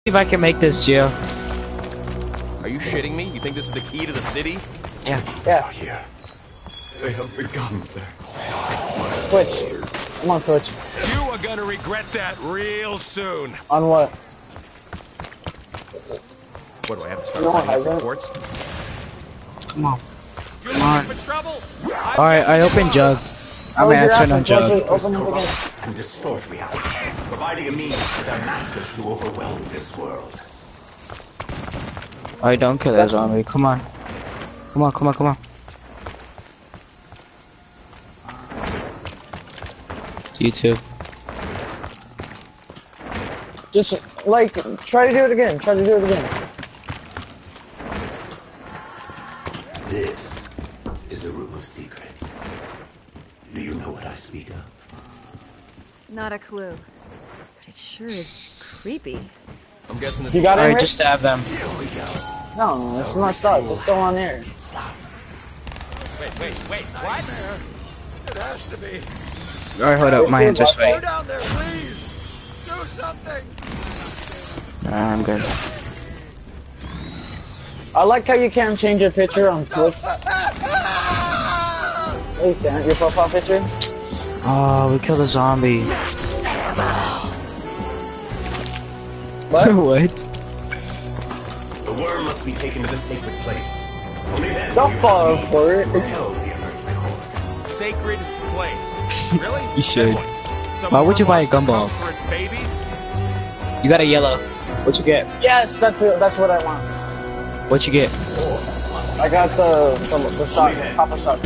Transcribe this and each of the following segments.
if I can make this, Gio. Are you shitting me? You think this is the key to the city? Yeah. Yeah. Here. They have begun their Twitch. I'm on Twitch. You are gonna regret that real soon. On what? What do I have to start No, writing I up don't. reports? Come on. You're Come on. looking for trouble? Alright, I opened Jug. I'm Oh, you're answering on after Twitch. Jug. Open it again. corrupt and distort reality, providing a means for their masters to overwhelm this world. Alright, don't kill that zombie. Come on. Come on, come on, come on. You too. Just, like, try to do it again. Try to do it again. This is the room of secrets. Do you know what I speak of? Not a clue. But it sure is creepy. I'm guessing this You got it, Alright, Rich? just stab them. Here we go. No, it's not stuck. It's still on there. Wait, what? It has to be. Alright, hold up. My hands are Go sweaty. down there, please. Do something. Nah, I'm good. I like how you can't change your picture on Twitch. Wait, damn, your profile picture? Oh, we killed a zombie. What? What? The worm must be taken to the sacred place. Only then Don't will you fall have for means it. to propel the unearthly horde. Sacred place. Really? You should. Then what? Some Why would you buy a monster gumball? comes for its babies? You got a yellow. What you get? Yes, that's it. That's what I want. What you get? I got the shot, copper shot.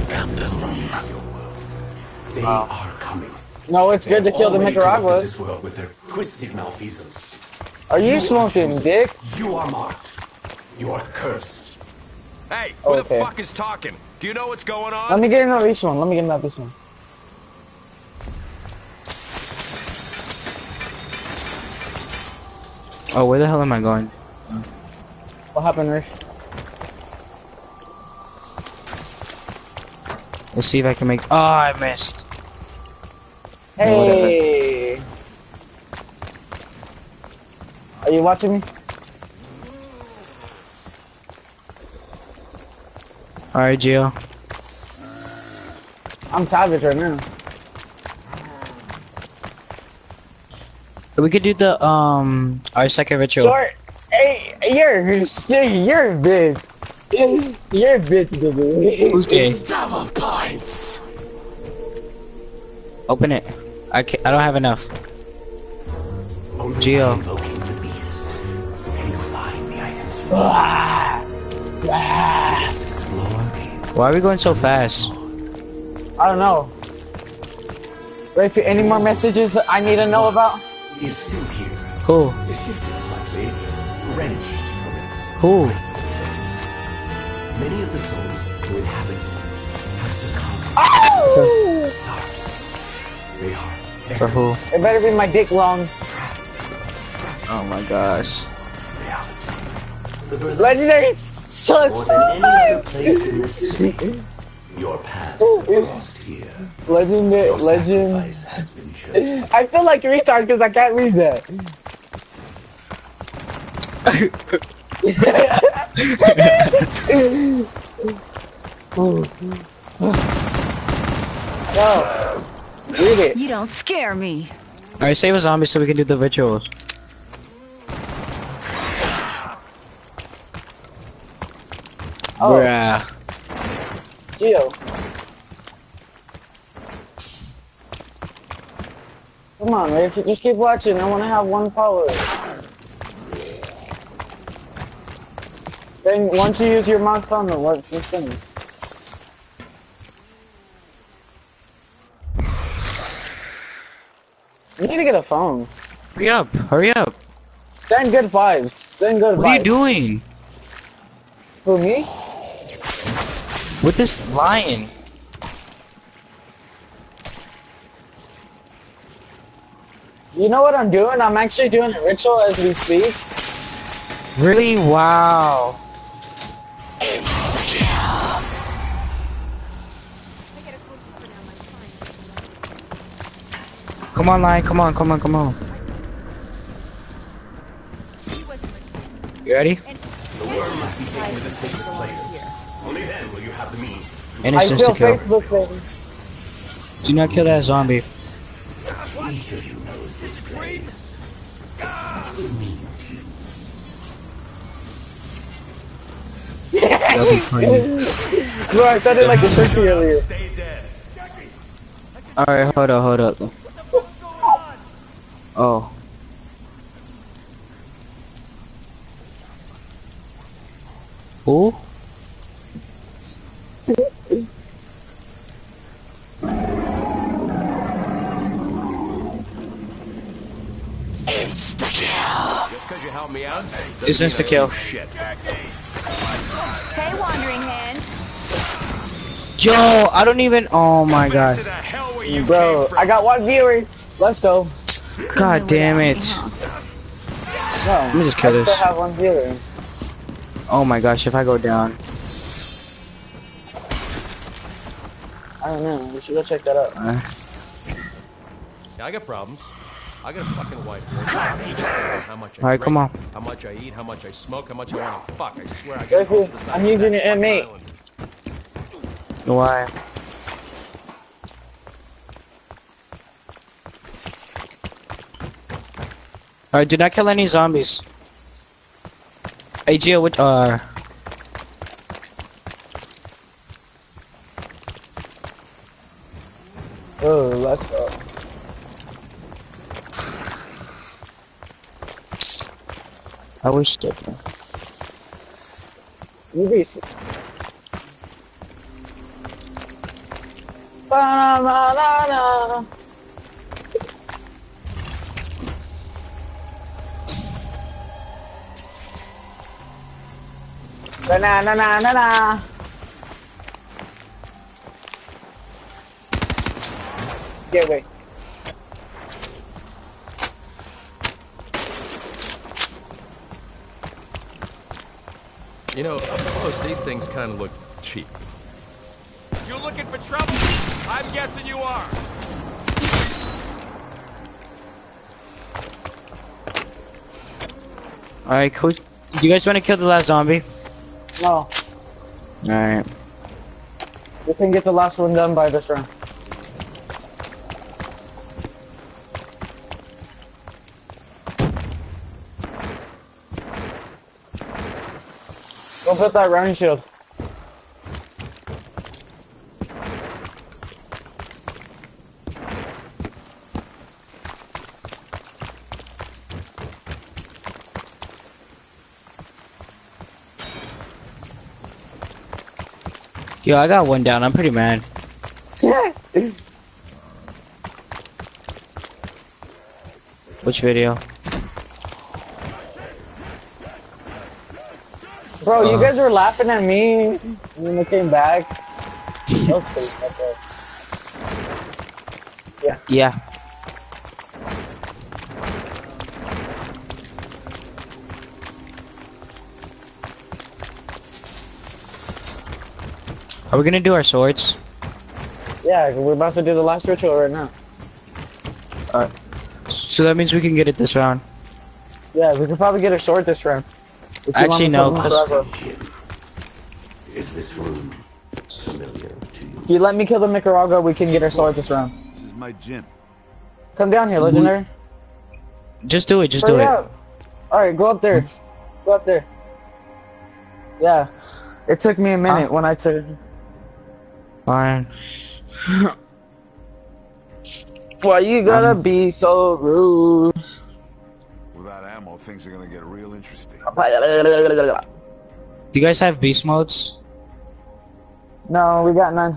They are coming. No, it's good to kill the Already corrupted Nicaraguas. this world with their twisted malfeasance. Are you smoking, dick? You are marked. You are cursed. Hey, who Okay. the fuck is talking? Do you know what's going on? Let me get in that beast one. Let me get in that beast one. Oh, where the hell am I going? What happened, Rich? Let's see if I can make. Oh, I missed. Hey. Are you watching me? Alright, Gio. I'm savage right now. We could do the our second ritual. Short. Hey, you're a bitch. You're a bitch, baby. Who's gay? Double points. Open it. I don't have enough. Only Gio. by invoking the beast can you find the items. Just explore the Why are we going so fast? I don't know. Rafe, any more messages I need to know about? is still here. Who? It shifted slightly, wrenched from its Who? rightful place. Many of the souls who inhabit it have succumbed. Oh! They are For who? It better be my dick long. Oh my gosh. reality. The birth Legendary sucks. more than any other place in this city. Your paths have crossed here. Legendary, Your legend. sacrifice has been chosen. I feel like a retard because I can't read that. No, read it. You don't scare me. Alright, save a zombie so we can do the rituals. Oh. Bruh. Gio. Come on, man. Just keep watching. I want to have one follower. Then once you use your mouse thumbnail, what's the thing? You need to get a phone. Hurry up. Hurry up. Send good vibes. Send good vibes. What are you doing? Who, me? With this lion? You know what I'm doing? I'm actually doing a ritual as we speak. Really? Wow. Come on, lion. Come on, come on, come on. You ready? The worm must be taken to the sacred place. Only then will you have the means. I Innocence feel to kill. Facebook baby. Do not kill that zombie. Each of you knows this place. This will mean to you. That'll be funny. Bro, I sounded like a turkey earlier. Stay dead. Alright, hold up. Oh. Who? Just because you helped me out? It's doesn't mean I insta-kill. owe you Shit. Hey, wandering hands. Yo, I don't even. Oh my Back to god. the hell where you Bro, came from. I got one viewer. Let's go. God damn it. No, Let me just kill I this. still have one viewer. Oh my gosh, if I go down. I don't know. We should go check that out. Yeah, I got problems. I got a fucking wife. How much I Alright, drink, come on. How much I eat, how much I smoke, how much I want to fuck. I swear I Very got cool. most of the size I'm of using that an fucking M8. island. Why? Alright, do not kill any zombies. Hey Gio, what Oh, let's go. I wish different. You be. Ba-na-na-na-na. Ba-na-na-na-na-na. Get away. You know, up close, these things kind of look cheap. You looking for trouble? I'm guessing you are. Alright, cool. Do you guys want to kill the last zombie? No, Alright. we can get the last one done by this round. Go put that round shield. Yo, I got one down. I'm pretty mad. Which video? Bro, you guys were laughing at me when I came back. Okay, okay. Yeah. Are we gonna do our swords? Yeah, we're about to do the last ritual right now. Alright. So that means we can get it this round. Yeah, we could probably get a sword this round. If you Actually, want no, me to 'cause- kill the Nicaragua. Is this room familiar to you? If you let me kill the Nicaragua, we can get our sword this round. This is my gym. Come down here, legendary. Just do it. Just do it. Alright, go up there. Go up there. Yeah. It took me a minute when I took. Fine. Why you gotta be so rude? Without ammo, things are gonna get real interesting. Do you guys have beast modes? No, we got none.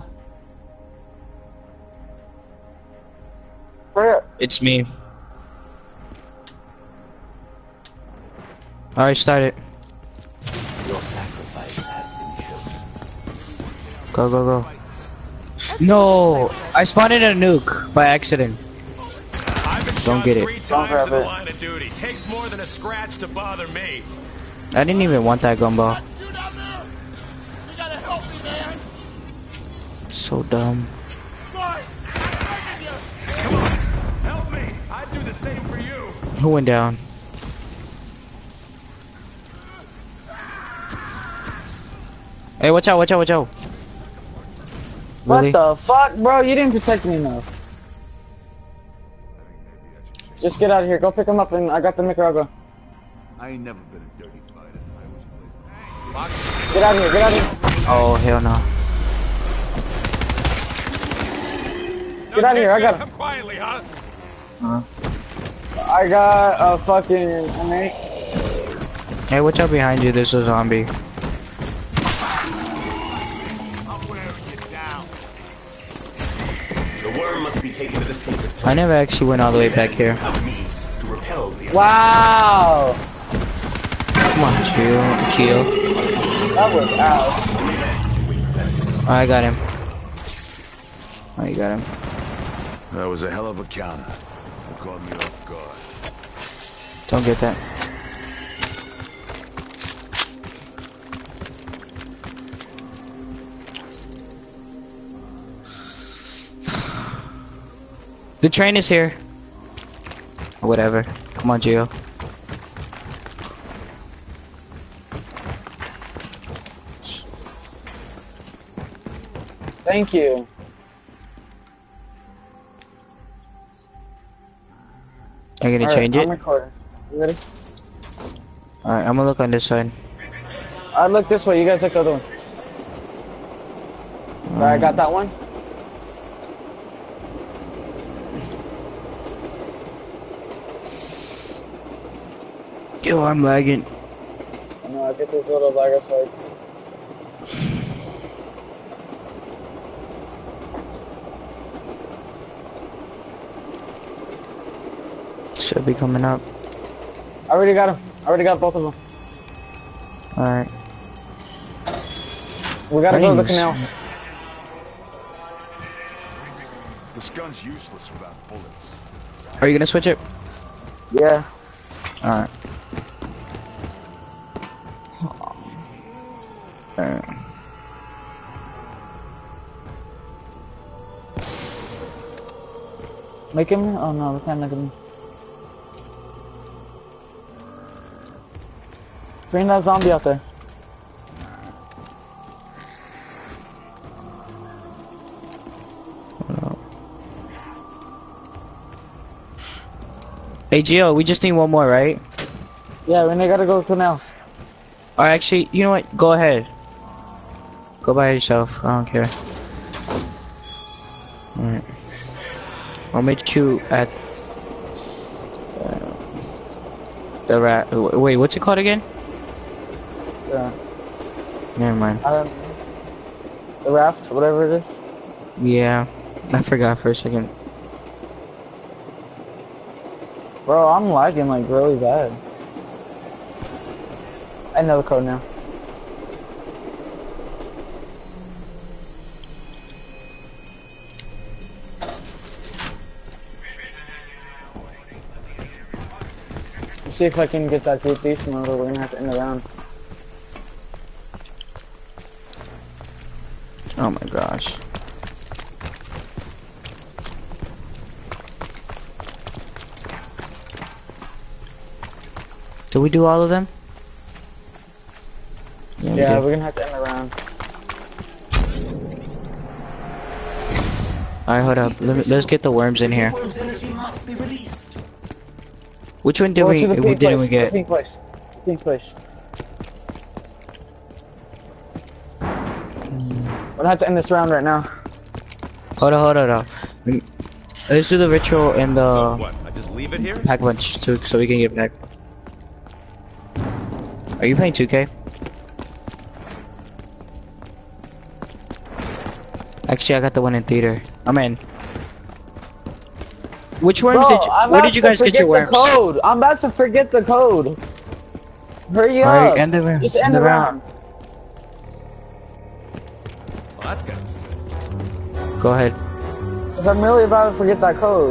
Hurry up. It's me. Alright, start it. Your sacrifice has been chosen. Go, go, go. No! I spawned in a nuke by accident. I've been Don't shot get it. 3 Don't times grab in the it. line of duty. Takes more than a scratch to bother me. I didn't even want that gumbo. So dumb. Help me! I'd do the same for you. Who went down? Hey, watch out, watch out, watch out. What Really? the fuck, bro? You didn't protect me enough. Just get out of here. Go pick him up, and I got the Nicaragua. I ain't never been a dirty fighter. I always played. Get out of here. Get out of here. Oh, hell no. Get out of here. I got him. Come quietly, huh? I got a fucking innate. Hey, watch out behind you. There's a zombie. The worm must be taken to the sacred place. I never actually went all the way back here. Have means to repel the Wow. Come on, chill. That was ass. Oh, I got him. Oh, you got him. That was a hell of a counter. You caught me off guard. Don't get that. The train is here. Or whatever. Come on, Gio. Thank you. Are you gonna Alright, change it? I'm recording. You ready? Alright, I'm gonna look on this side. I look this way. You guys look the other one. Alright, I got that one. Yo, I'm lagging. I know. I get this little lag spike. Should be coming up. I already got him. I already got both of them. Alright. We gotta go to the Nice. canals. This gun's useless without bullets. Are you gonna switch it? Yeah. Alright. Alright. Make him. Oh no, we can't make him. Bring that zombie out there. Hey, Gio, we just need one more, right? Yeah, we gotta go to the canals. Or actually, you know what? Go ahead. Go by yourself. I don't care. Alright. I'll meet you at the rat. Wait, what's it called again? Yeah. Never mind. I don't. The raft, whatever it is. Yeah, I forgot for a second. Bro, I'm lagging like really bad. I know the code now. Let's see if I can get that group beast mode, or we're gonna have to end the round. Oh my gosh. Did we do all of them? Yeah, we Yeah, did. we're gonna have to end the round. Alright, hold up. Let's get the worms in here. worm's energy must be released. Which one did Go we? to the pink Didn't place. we get? The pink place. The pink place. We're gonna have to end this round right now. Hold on, hold on. Let's do the ritual and So the what? I just leave it here? pack punch so we can get back. Are you playing 2K? Actually, I got the one in theater. I'm in. Which worms Bro, did you? I'm Where about did you to guys get your forget worms? the code. I'm about to forget the code. Hurry up. Alright, end the round. Just end the round. Well, that's good. Go ahead. Cause I'm really about to forget that code.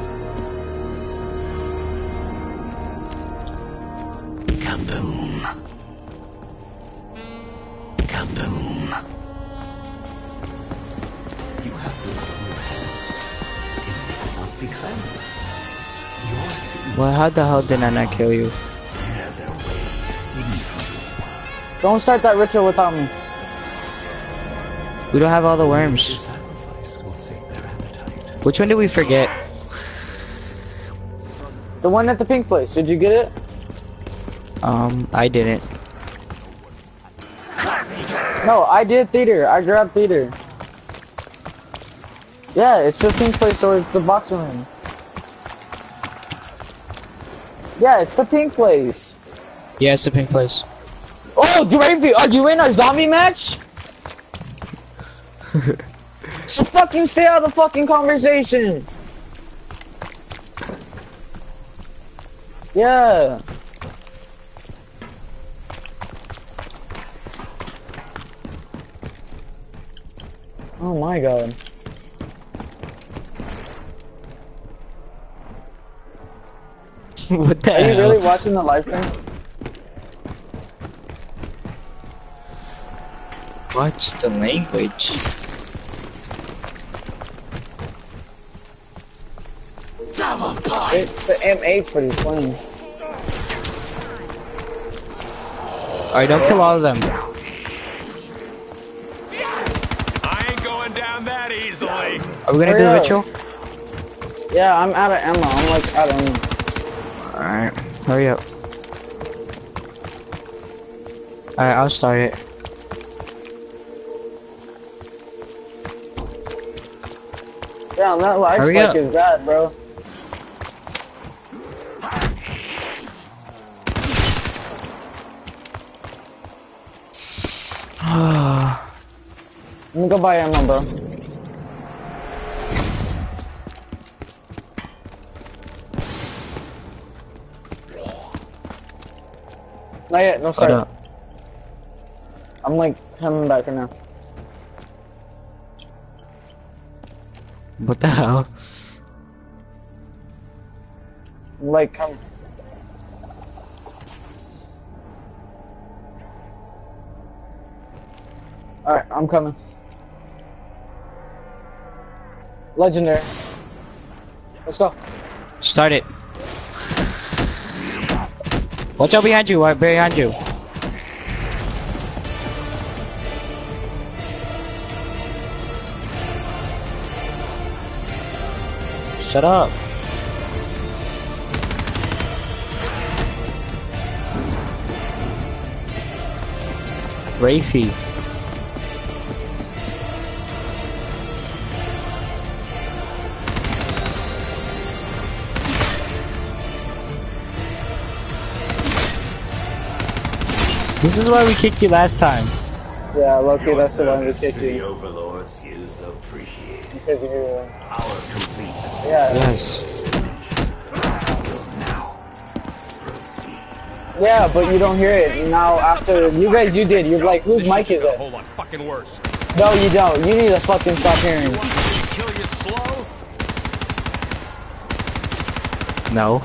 Kaboom. Kaboom. You have to it must be cleansed. Your sins Well, how the hell did I not kill you? bear their way into Don't start that ritual without me. We don't have all the worms. Sacrifice will sate their appetite. Which one did we forget? The one at the pink place. Did you get it? I didn't. No, I did theater. I grabbed theater. Yeah, it's the pink place or it's the box room. Yeah, it's the pink place. Yeah, it's the pink place. Oh, Drafy, are you in our zombie match? So fucking stay out of the fucking conversation. Yeah. Oh my god. What the Are you hell? really watching the live stream? Watch the language. It's the M8 for these playing. Alright, don't kill all of them. I ain't going down that easily. Are we gonna Hurry do the up. ritual? Yeah, I'm out of ammo. I'm like out of ammo. Alright, hurry up. Alright, I'll start it. Damn, that light Hurry spike up. is bad, bro. Let me go buy ammo, bro. Not yet, no Hold start. up. I'm like coming back right now. What the hell? I'm like come. Alright, I'm coming. Legendary. Let's go. Start it. Watch out behind you, right behind you. Shut up. Rafie. This is why we kicked you last time. Yeah, Loki, Your that's the one we service kicked to the you. overlords is appreciated. Because of you. Our complete Yeah. Yes. now. Proceed. Yeah, but you don't hear it. Now after you guys you did, you're like, whose This mic shit's is got a it? whole lot fucking worse. No, you don't. You need to fucking stop hearing. Want me to kill you slow? No.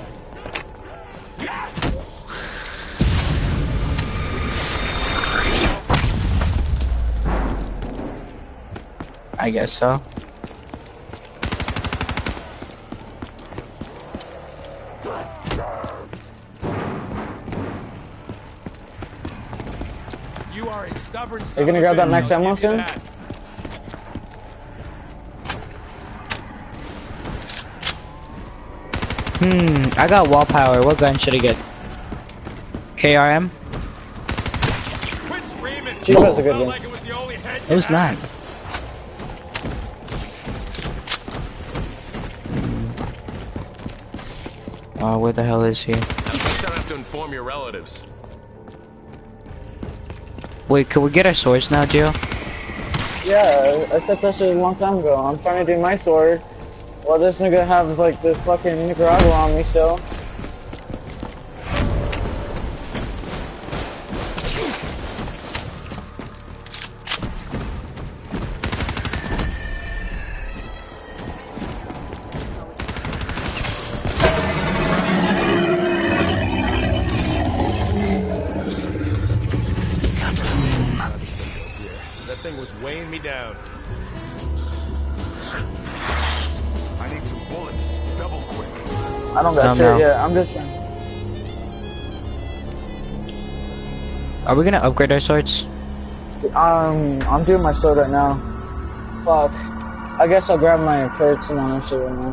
I guess so. You are a stubborn Are son you gonna of a grab that bitch, max I'll ammo give you soon? that. I got wall power. What gun should I get? KRM? Quit screaming. Chief has a good Felt one. like it was the only head It was you had. not. Oh, where the hell is he? At least I don't have to inform your relatives. Wait, can we get our swords now, Gio? Yeah, I said that shit a long time ago. I'm trying to do my sword. Well, this nigga have like this fucking Nicaragua on me still. That thing was weighing me down. I need some bullets. Double quick. I don't got No, shit no. yet. I'm just. Are we gonna upgrade our swords? I'm doing my sword right now. Fuck. I guess I'll grab my perks and all that shit right now.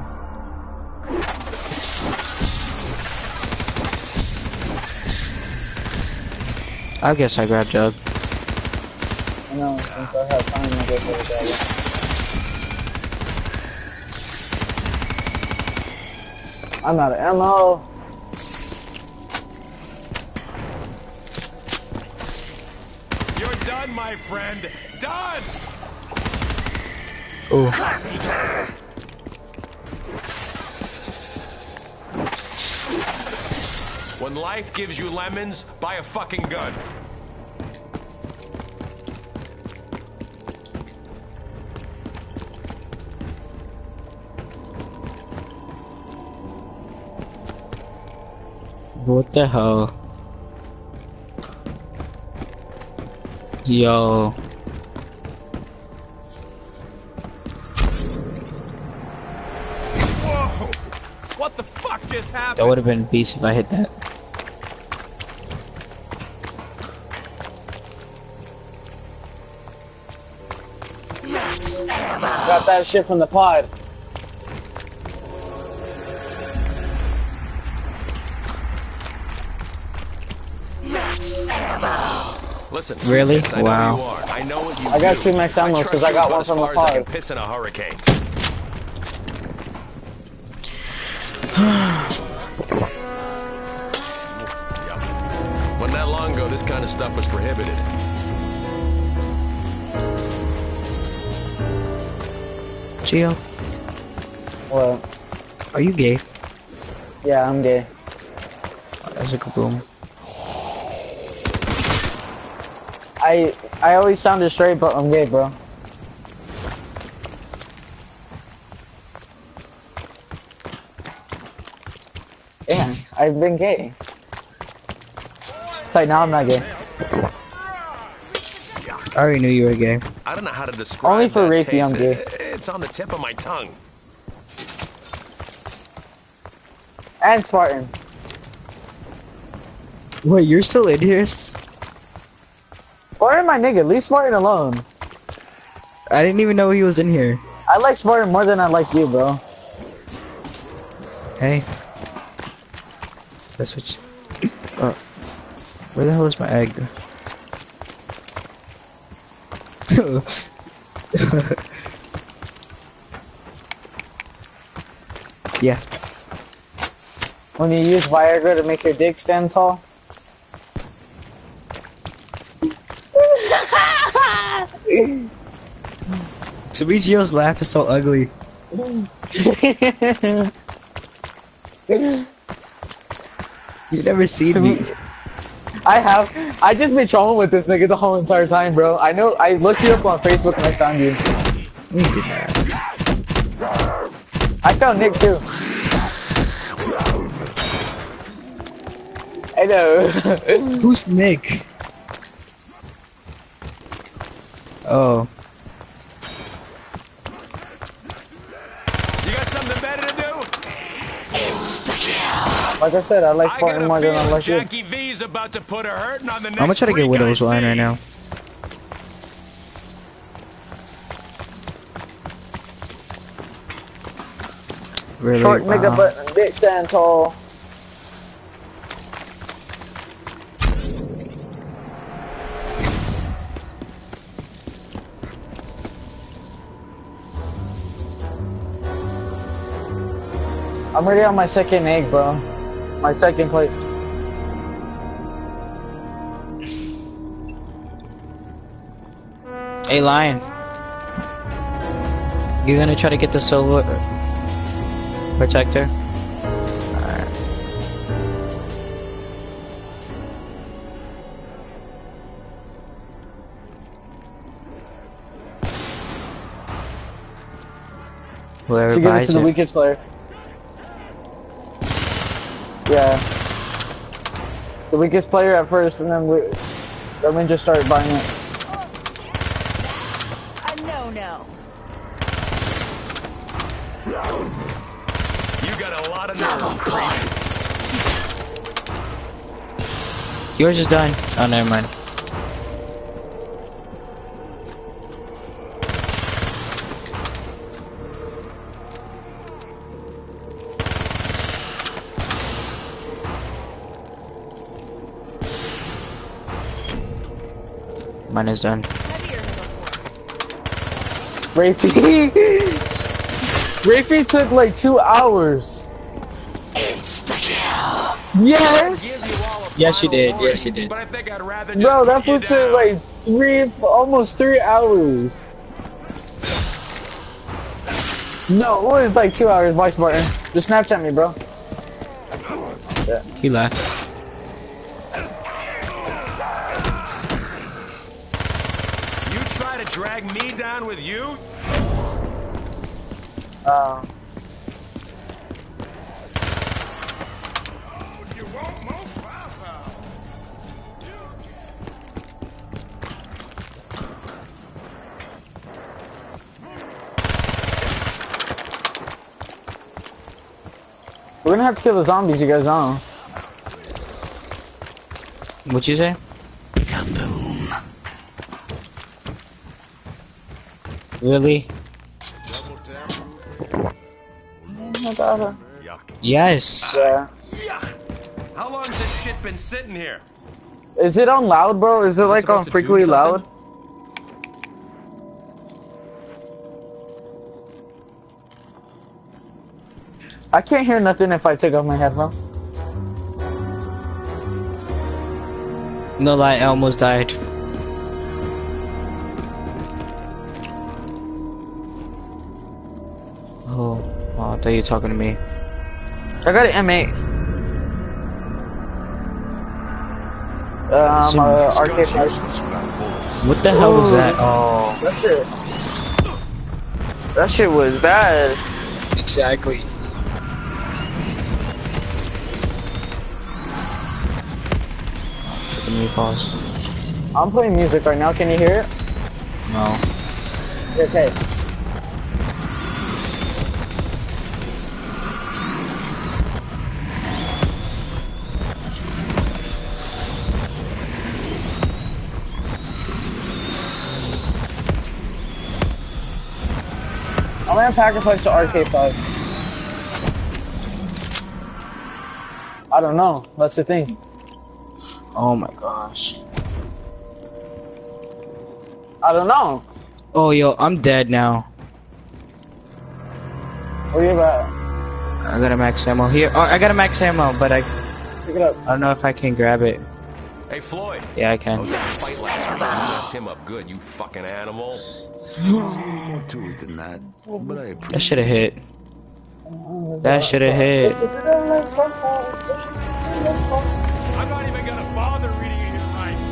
I guess I grabbed Jug. I know, since I have time, I'll go for the I'm out of ammo. You're done, my friend. Done! Ooh. When life gives you lemons, buy a fucking gun. What the hell? Yo. Whoa! What the fuck just happened? That would have been a beast if I hit that. Got that shit from the pod. Listen, Really? Sweet Tits, I Wow. know who you are. I know what you I got do. 2 max ammos trust because I you got about one as from the far as I can pod. piss in a hurricane. Yeah. Wasn't that long ago, this kind of stuff was prohibited. Gio, What? are you gay? Yeah, I'm gay. That's a kaboom. I always sounded straight, but I'm gay, bro. Yeah, I've been gay. It's like, now I'm not gay. I already knew you were gay. I don't know how to describe Only for that rapey, taste. I'm gay. It's on the tip of my tongue. And Spartan. Wait, you're still in here? Spartan, my nigga, leave Spartan alone. I didn't even know he was in here. I like Spartan more than I like you, bro. Hey. That's what you... where the hell is my egg? Yeah. When you use Viagra to make your dick stand tall. Sabigio's laugh is so ugly. You never seen me. I have. I just been trolling with this nigga the whole entire time, bro. I know. I looked you up on Facebook and I found you. You did not. I found Nick too. I know. Who's Nick? Oh. You got something better to do? Like I said, I like I got Spartan a more than I feeling like you. Jackie V's about to put a hurting on the next I'm gonna try to get freak Widow's I line see. right now. Really? Short nigga, Wow. but dick stand tall. I'm already on my second egg, bro. My second place. Hey, Lion. You gonna try to get the solar protector? Alright. Whoever To give it buys to the it. weakest player. Yeah. The weakest player at first, and then we just start buying it. No. You got a lot of nerve, creep. Yours is done. Oh, never mind. Mine is done. Heavier than before. Rafie. Rafie took like 2 hours. Yes! Yes, you did. Yes, you did. But I think I'd rather Bro, just that put you food took down. like almost 3 hours. No, it was like 2 hours, voice button. Just Snapchat me, bro. He left. You try to drag me down with you? You won't move far. We're gonna have to kill the zombies, you guys know. What'd you say? Kaboom. Really? Yes. Yeah. How long has this shit been sitting here? Is it on loud, bro? Is it like on supposed to do frequently loud? something? I can't hear nothing if I take off my headphones. No lie, I almost died. Oh, I thought you were talking to me. I got an M8. Arcade Guns fight. useless without bullets. What the hell was that? Oh, That shit was bad. exactly. Freaking meatballs. I'm playing music right now. Can you hear it? No. Okay. I'm gonna pack a punch to RK5. I don't know. That's the thing. Oh my gosh. I don't know. Oh, yo, I'm dead now. Where you at? I got a max ammo here. Oh, I got a max ammo, but I Pick it up. don't know if I can grab it. Hey, Floyd. Yeah, I I can. was at a fight last night. You messed him up good, you fucking animal. More to it than that, but I That appreciate should have hit. That should have hit. I'm not even gonna bother reading you his rights.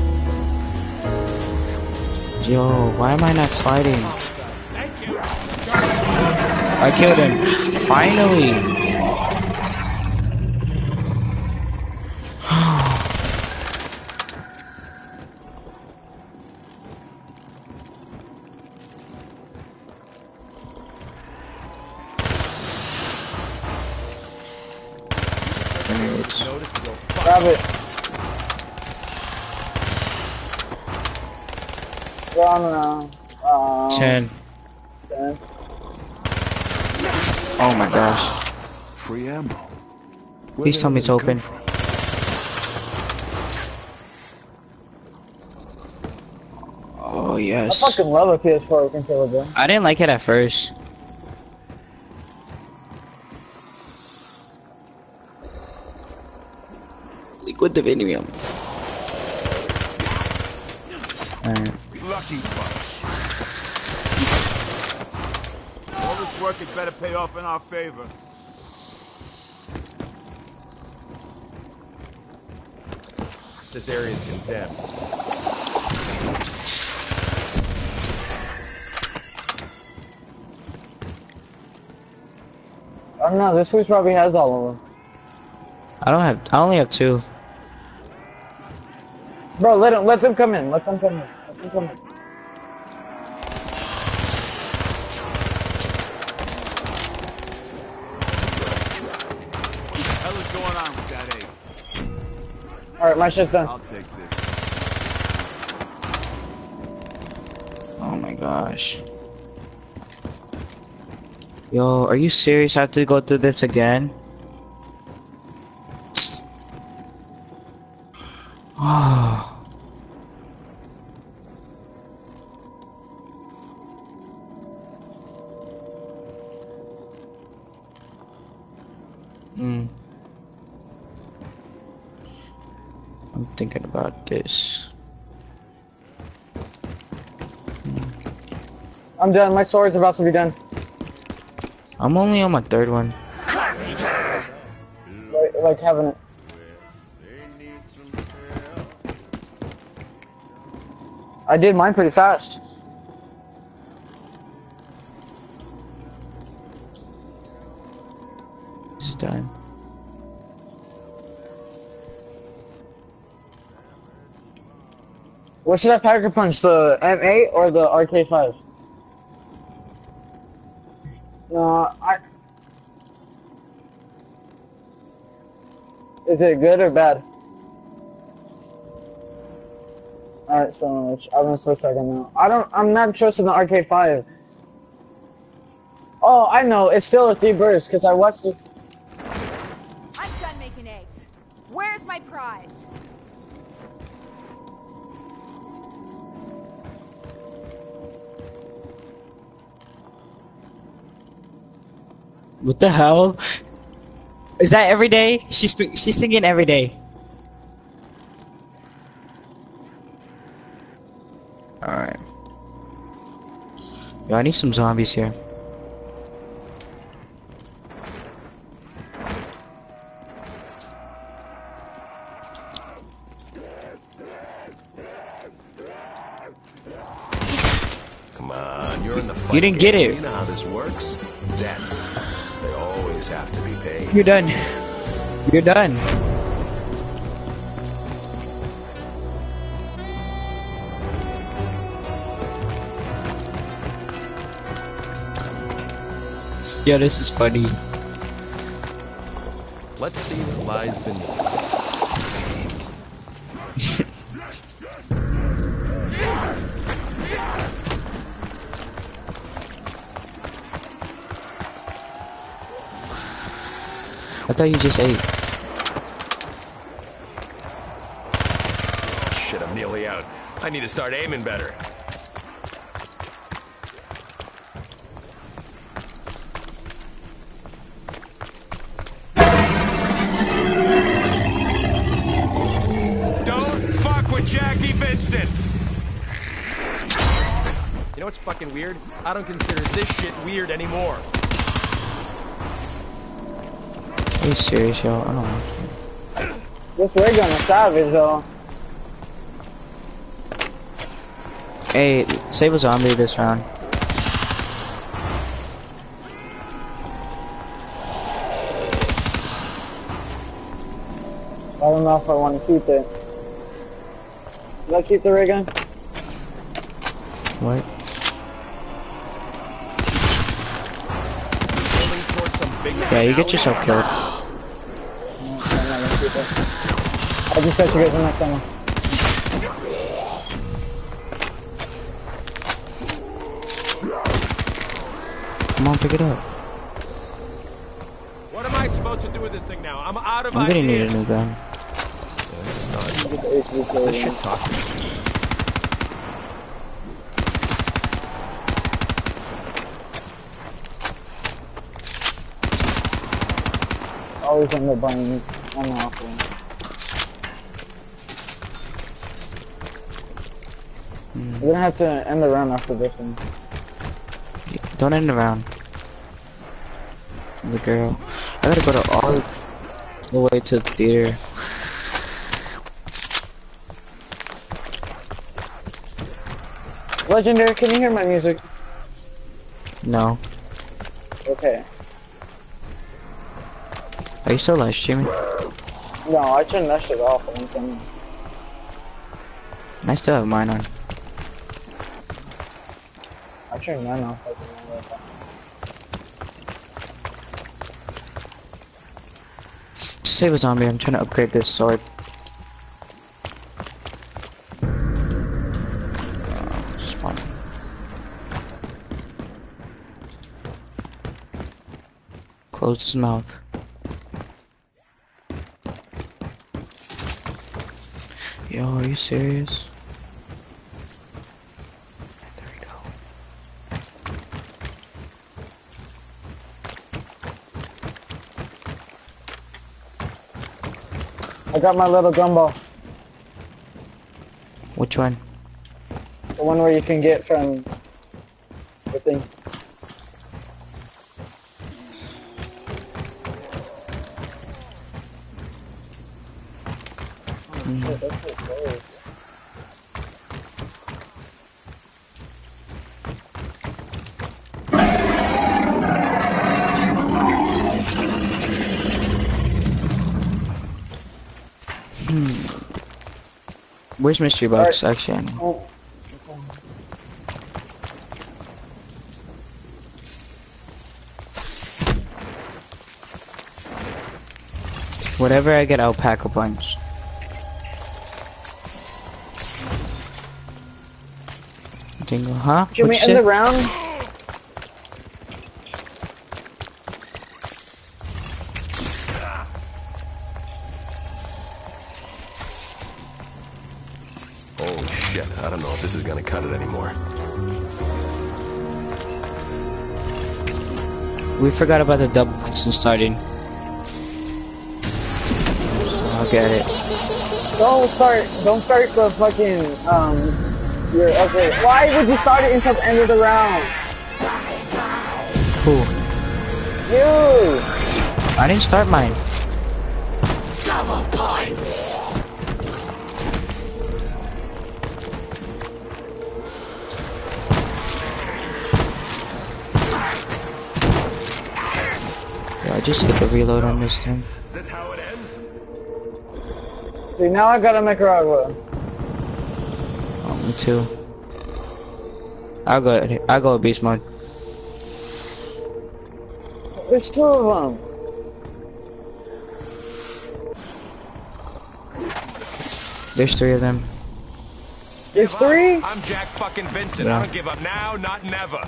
Yo, why am I not sliding? Thank you. I killed him. Finally. Notice to go fuck. Grab it. Run now. 10. 10. Oh my gosh. free ammo. Please tell me it's open. Oh I yes. fucking love a PS4 controller, bro. I didn't like it at first. Liquid divinium. Alright. Lucky punch. All this work had better pay off in our favor. This area is condemned. I don't know, this food probably has all of them. I only have 2. Bro, let them come in. Let them come in. Let them come in. What the hell is going on with that egg? Alright, my shit's done. I'll take this. Oh my gosh. Yo, are you serious? I have to go through this again? Oh. thinking about this. I'm done. My sword's about to be done. I'm only on my third one. Like having it. I did mine pretty fast. This is done. What should I packer punch? The M8 or the RK5? No, Is it good or bad? Alright, so I'm gonna switch back on now. I'm not trusting the RK5. Oh, I know, it's still a 3 burst, because I watched it. I'm done making eggs. Where's my prize? What the hell? Is that every day? She's singing every day. Alright. Yo, I need some zombies here. Come on, you're in the fight. You didn't get game. it. You know how this works. Debts. They always have to be paid. You're done. You're done. Yeah, this is funny. Let's see what lies beneath. I thought you just ate. Shit, I'm nearly out. I need to start aiming better. Don't fuck with Jackie Vincent! You know what's fucking weird? I don't consider this shit weird anymore. Are you serious, yo? I don't like you. This ray gun is savage, though. Hey, save a zombie this round. I don't know if I want to keep it. Should I keep the ray gun? What? Rolling towards some big Yeah, you get yourself killed. No, I'm not gonna keep it. I'll just catch you guys in the next time. Come on, pick it up. What am I supposed to do with this thing now? I'm out of I'm gonna need a ideas. new gun. Get the HV killer. This shit talks. Always end up buying one off one. We're gonna have to end the round after this one. Don't end around. The girl. I gotta go to all the way to the theater. Legendary, can you hear my music? No. Okay. Are you still live streaming? No, I turned that shit off. I think. I still have mine on. I turned mine off. Just save a zombie. I'm trying to upgrade this sword. Spawn. Close his mouth. Yo, are you serious? There we go. I got my little gumball. Which one? The one where you can get from the thing. Oh, shit, that's so close. Where's mystery box? Actually, I know. Oh. Whatever I get, I'll pack a bunch. Dingo, huh? Can we What'd you end say? the round? Oh shit, I don't know if this is gonna cut it anymore. We forgot about the double points in starting. I'll get it. Don't start the fucking, your upgrade. Why would you start it until the end of the round? Who? You! I didn't start mine. Double points. Yeah, I just hit the reload on this thing. Is this how it ends? See, now I got a Nicaragua. Oh, me too. I'll go beast mode. There's two of them. There's 3 of them. There's 3? I'm Jack fucking Vincent. Yeah. I don't give up now, not never.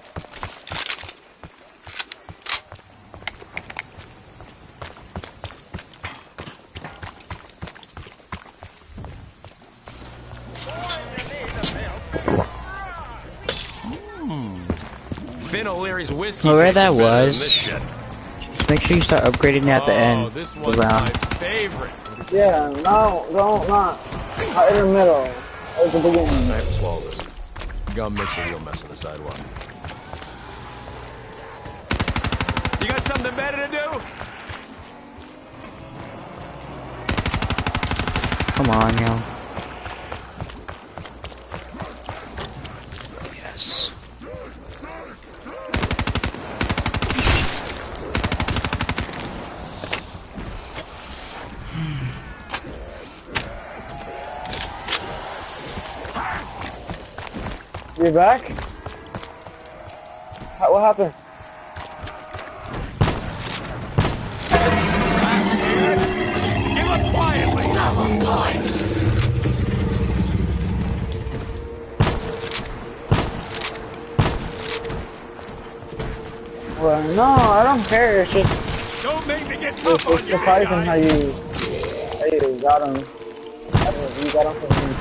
Finn O'Leary's whiskey. Well, where tastes that better than was. this shit. Just make sure you start upgrading at the end This of one's the my round. favorite. Yeah, no, don't, not. In the middle. At the beginning. I have to swallow this. Gum makes a real mess on the sidewalk. You got something better to do? Come on, yo. Yes. You're back? What happened? Give up quietly. Double points. Well, no, I don't care. It's just Don't make me get tough on it's you. surprising guy. how you got him. You got him from me.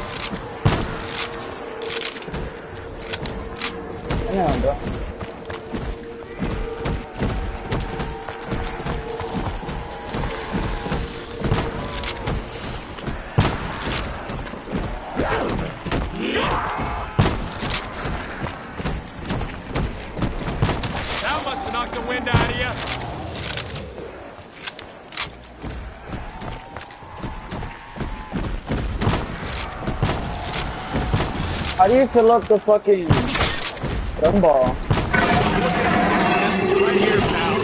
I know, bro. That must have knocked the wind out of you. How do you fill up the fucking gumball? Right here, pal.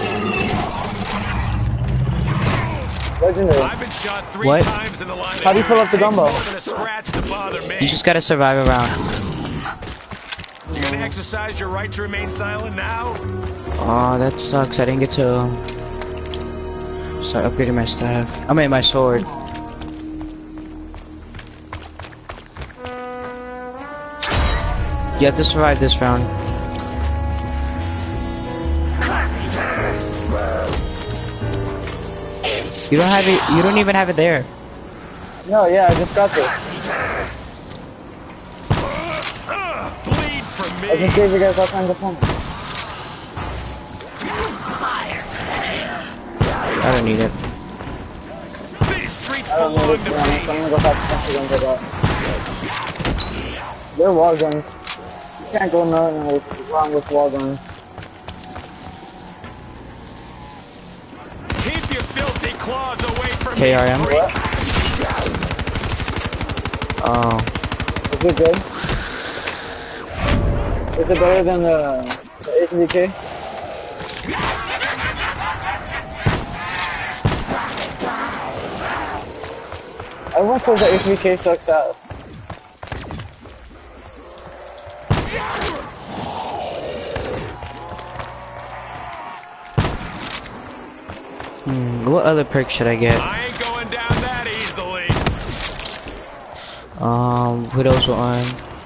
Legendary. I've been shot 3 What? times in the line. How do you fill up the Takes gumbo? more than a scratch to bother me. You just gotta survive a round. You gonna exercise your right to remain silent now? Oh, that sucks. I didn't get to start upgrading my staff. I mean, my sword. You have to survive this round. You don't have it. You don't even have it there. No, yeah, I just got this. Bleed for me. I just gave you guys all kinds of fun. I don't need it. These streets I don't know belong this to one, so I'm me. gonna go have to something for that. They're wall guns. You can't go nothing wrong with wall guns. Keep your filthy claws away from KRM. me, freak. Oh, Is it good? Is it better than the HVK? Everyone says that HVK sucks ass. what other perk should I get? I ain't going down that easily. What else on?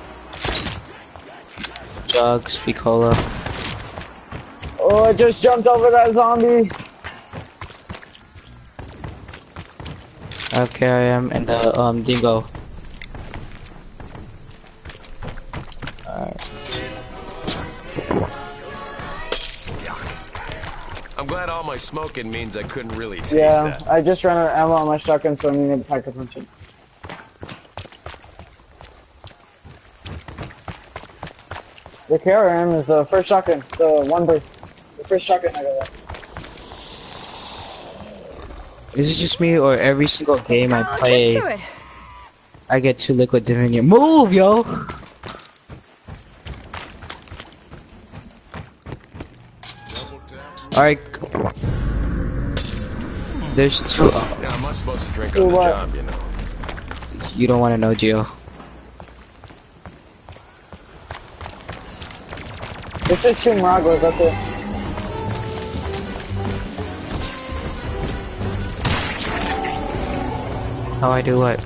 Jugs, Picola. Oh, I just jumped over that zombie. I have KRM and the Dingo. I'm glad all my smoking means I couldn't really taste Yeah, that. I just ran out of ammo on my shotgun, so I needed to pack a punch it. The KRM is the first shotgun, the one burst. The first shotgun I got. Is it just me or every single game I I'll play, get to it. I get 2 liquid divinium? Move, yo! Alright. There's 2. Yeah, I'm not supposed to drink Do on the what? job, you know. You don't want to know, Gio. It's just 2 Maragos, that's it. How I do what?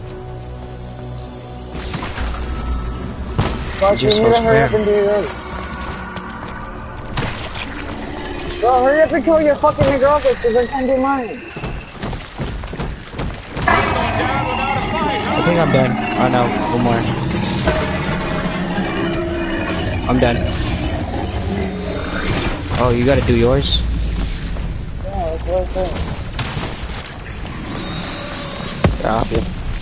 Fuck, you Just need to so hurry up spare. and be ready. Bro, hurry up and kill your fucking Negrocos, because I can't do mine. I think I'm done. Oh no, one more. I'm done. Oh, you gotta do yours? Yeah, that's what I said. Yeah.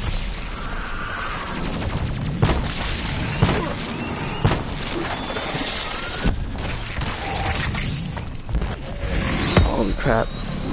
Holy crap.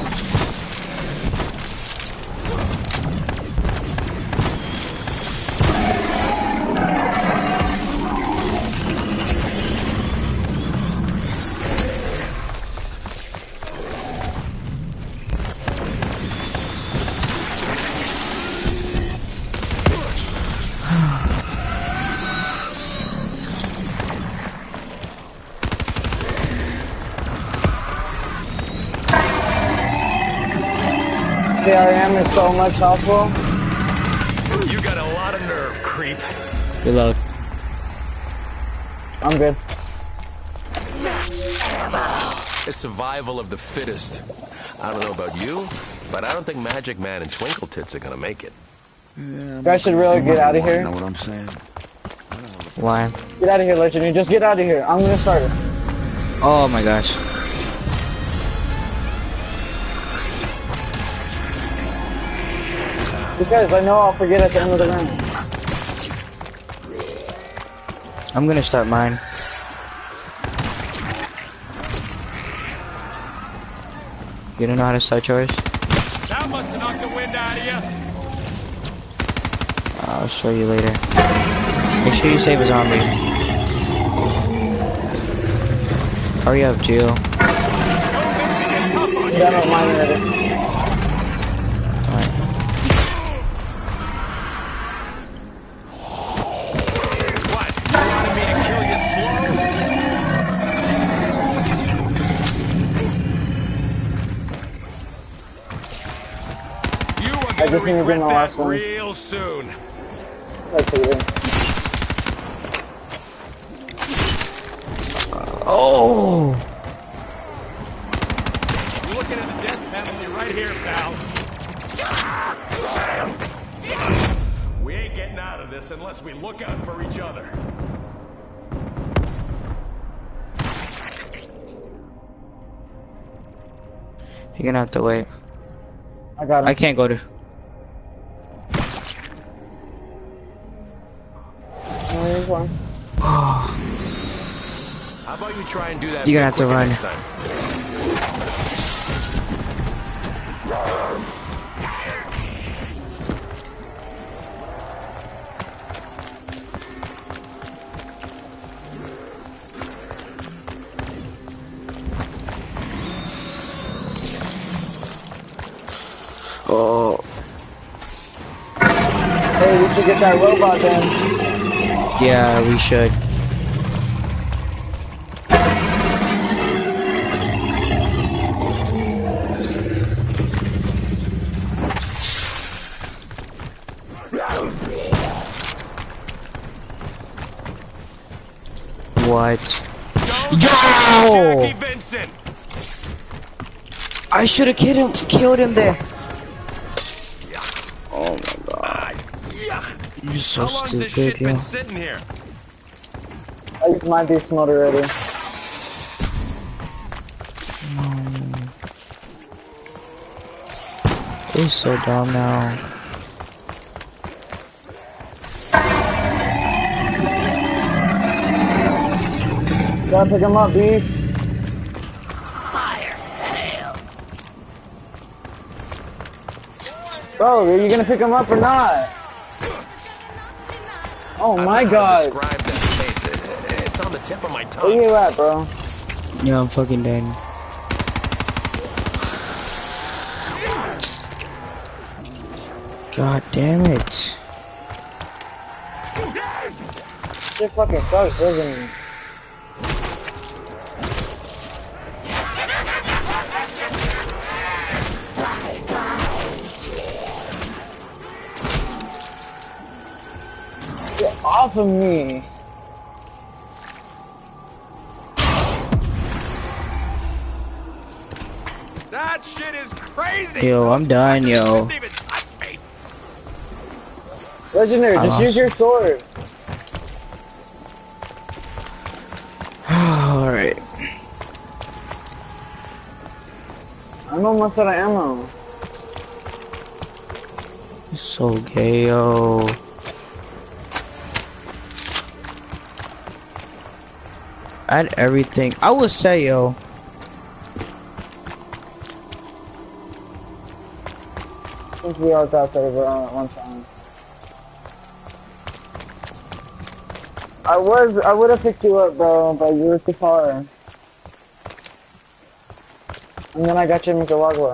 KRM is so much helpful. You got a lot of nerve, creep. Reload. I'm good. The survival of the fittest. I don't know about you, but I don't think Magic Man and Twinkle Tits are gonna make it. You guys should really get out of here. Know what I'm saying? Why? Get out of here, Legendary. Just get out of here. I'm gonna start it. Oh my gosh. Because I know I'll forget at the end of the round. I'm gonna start mine. You don't know how to start yours? That must have knocked the wind out of you. I'll show you later. Make sure you save a zombie. Hurry up, Gio. I'm done with mine already. What? You wanted me to kill you slow? You are I gonna just need to do regret my that last one. real soon. That's it. Oh! You're looking at the death penalty right here, pal. We ain't getting out of this unless we look out for each other. You're gonna have to wait. I got him. I can't go to. No, you're fine. How about you try and do that? You're gonna have to quicker run. next time? Oh, Hey, we should get that robot then. yeah, we should. What? Don't Yo! Jackie Vincent! I should have killed him there. Oh my god. Yuck! You're so How long's this stupid, shit yo. been sitting here? I just might be smoked already. He's so dumb now. Gotta pick him up, beast. Bro, are you gonna pick him up or not? Oh I my don't know how to god. describe that taste. It's on the tip of my Where tongue. you at, bro? Yeah, I'm fucking dead. God damn it. Shit fucking sucks, doesn't it? Get off of me. That shit is crazy! Yo, I'm done, yo. Didn't even touch me. Legendary, I just lost. use your sword. Alright. I'm almost out of ammo. So gay, yo. I had everything. I would say, yo. I think we all got that around at one time. I would have picked you up, bro, but you were too far. And then I got you in Nicaragua.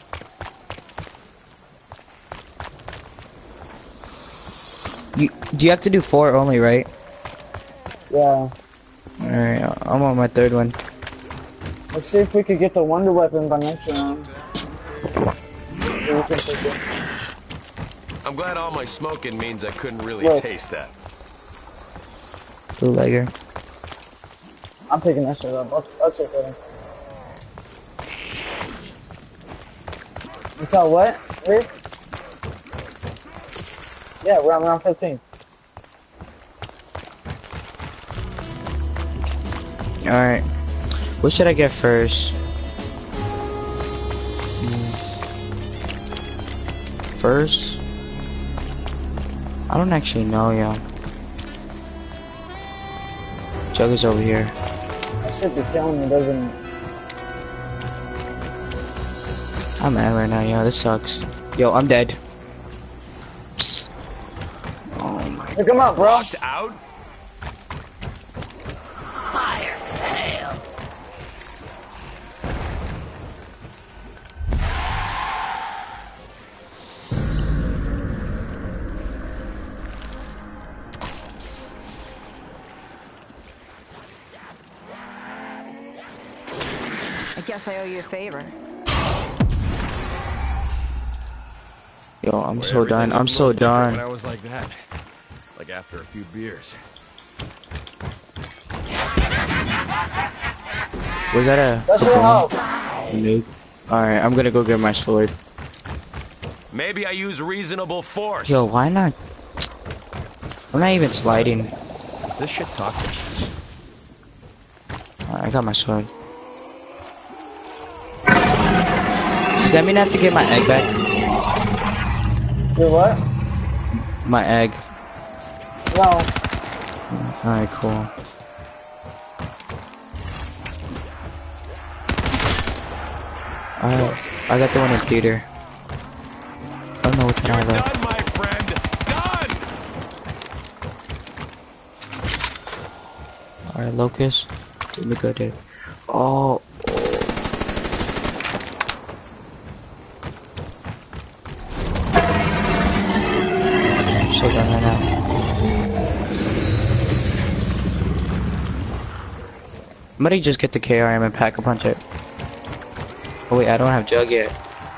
Do you have to do 4 only, right? Yeah. Alright, I'm on my 3rd one. Let's see if we could get the wonder weapon by next round. So we can take it. I'm glad all my smoking means I couldn't really Look. taste that. Bootlegger. I'm picking that shit up. I'll check that. Until what? Rick? Yeah, we're on round 15. Alright. What should I get first? First? I don't actually know, yo. Jug is over here. That should be killing me, doesn't it? I'm mad right now, yo. This sucks. Yo, I'm dead. Oh my. Pick him up, bro. Locked out? I guess I owe you a favor. Yo, I'm Boy, so done. everything I'm was a so little different when done. I was like that. Like after a few beers. Was that a That should help. nuke? Alright, I'm gonna go get my sword. Maybe I use reasonable force. Yo, why not? I'm not even sliding. Is this shit toxic? Alright, I got my sword. Does that mean I have to get my egg back? You what? My egg. No. Alright, cool. I got the one in theater. I don't know which one I You're got. done, my friend. Done. Alright, Locust. Let me go there. Oh. So done right now. I'm gonna just get the KRM and pack a punch it. Oh wait, I don't have Jug yet.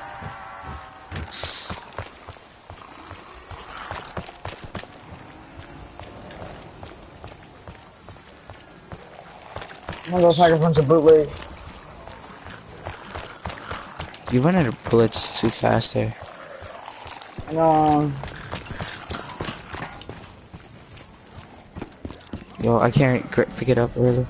I'm gonna go pack a bunch of bootleg. You run out of bullets too fast there. And Yo, I can't pick it up really.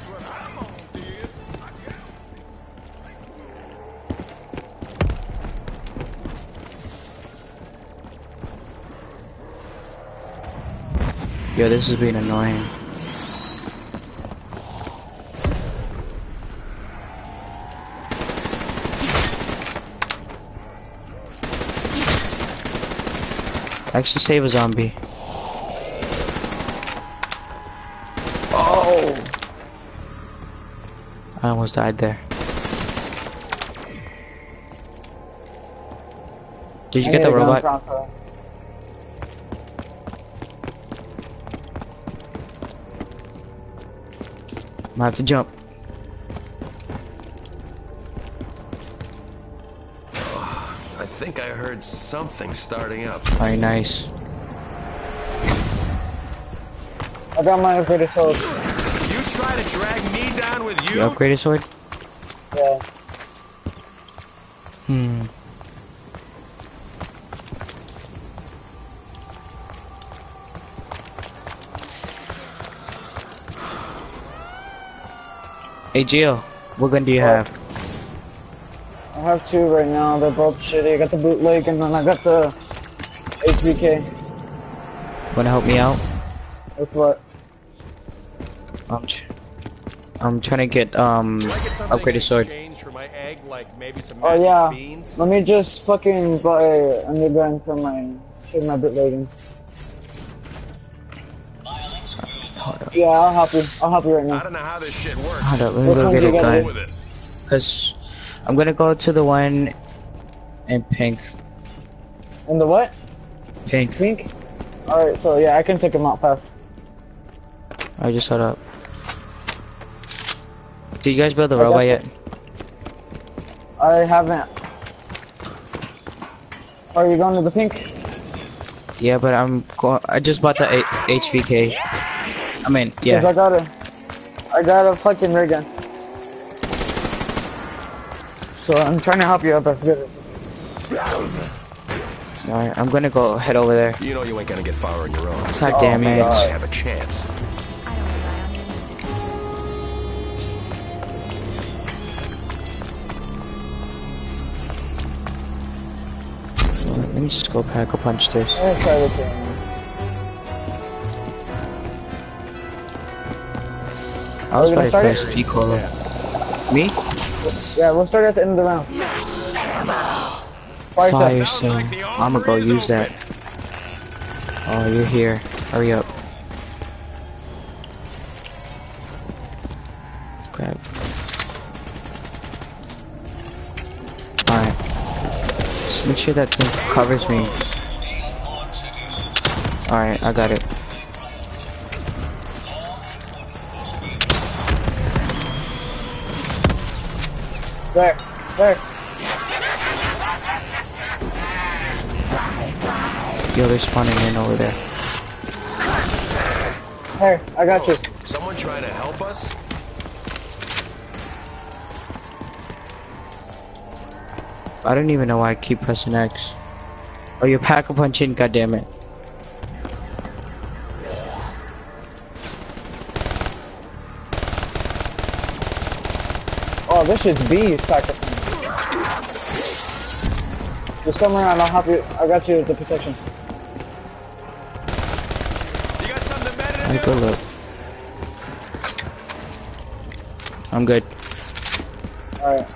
Yo, this is being annoying. Actually, save a zombie. Oh! I almost died there. Did you get the robot? I have to jump. I think I heard something starting up. Alright, nice. I got my upgraded sword. You try to drag me down with you? You upgraded sword? Yeah. Hey Gio, what gun do you have? I have two right now. They're both shitty. I got the bootleg and then I got the HVK. Wanna help me out? With what? I'm trying to get upgraded sword. For my egg, like maybe some Oh magic yeah. beans? Let me just fucking buy a new gun for my bootlegging. Yeah, I'll help you. I'll help you right I now. don't know how this shit works. Hold up, let me Which go one get do a you gotta gun. With it. Cause I'm gonna go to the one in pink. And the what? Pink. Pink? Alright, so yeah, I can take him out fast. I just set up. Did you guys build the robot yet? I haven't. Are you going to the pink? Yeah, but I just bought the HVK. I mean, Cause yeah. I got a fucking ray gun. So I'm trying to help you out, but forget it. Alright, I'm gonna go head over there. You know you ain't gonna get far on your own. God damn it. I have a chance. I don't rely on you. Let me just go pack a punch this. I'm gonna try this thing. I was Are we about gonna to start press P-Cola. Me? Yeah, we'll start at the end of the round. Fire Fire cell. cell. like the I'ma go armory is use that. Oh, you're here. Hurry up. Grab. Alright. Just make sure that thing covers me. Alright, I got it. There. Yo, they're spawning in over there. Hey, I got you. Someone trying to help us? I don't even know why I keep pressing X. Oh, you're pack-a-punching, goddammit. Oh, this shit's beast, Packer. Just come around, I'll help you. I got you with the protection. You got something better I go look. I'm good. Alright.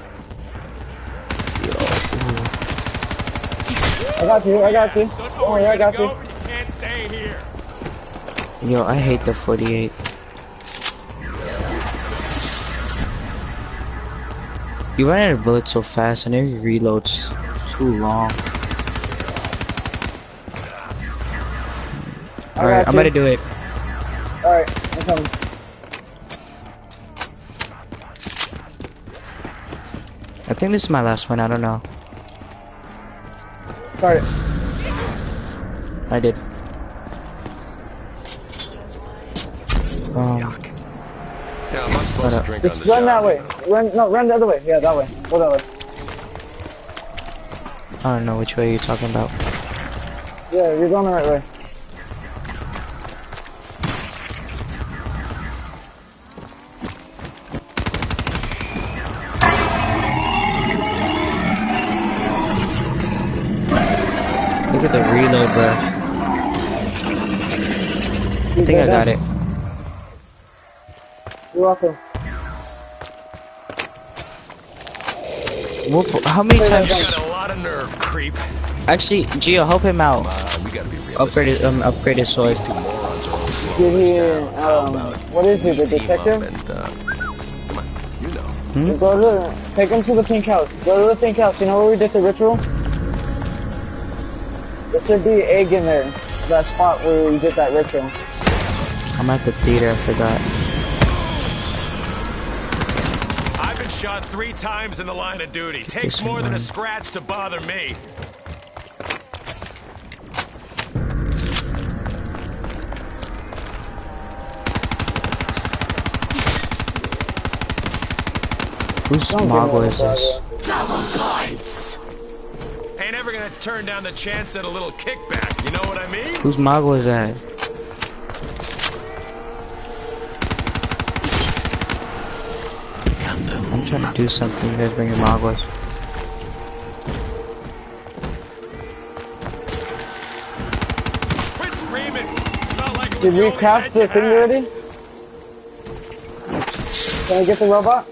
I got you, I got you. Don't Don't know worry, where I got to you. go, but you can't stay here. Yo, I hate the 48. You run out of bullets so fast and every reload's too long. Alright, I'm you. gonna do it. Alright, I'm coming. I think this is my last one, I don't know. Start it. I did. Yeah, I'm not supposed to drink Just on the run that job. way. Run the other way. Yeah, that way. Go that way. I don't know which way you're talking about. Yeah, you're going the right way. Look at the reload, bro. I think I got it. You're welcome. How many You times? got a lot of nerve, creep. Actually, Gio, help him out. We gotta be realistic. Upgrade his sword. These two morons are all Did slowing he, us down. How about what is he, the we team detective? up and, come on, you know. So go to take him to the pink house. Go to the pink house. You know where we did the ritual? There should be egg in there. That spot where we did that ritual. I'm at the theater, I forgot. I've been shot 3 times in the line of duty. Takes this more in than a mind. scratch to bother me. Whose Don't give Mogwai me is that, this? Ain't ever gonna turn down the chance at a little kickback, you know what I mean? Whose Mogwai is that? I'm trying to do something, you guys bring your Mogwai. Quit screaming! It's not like it was Did the we only craft head the you thing had. already? Can I get the robot?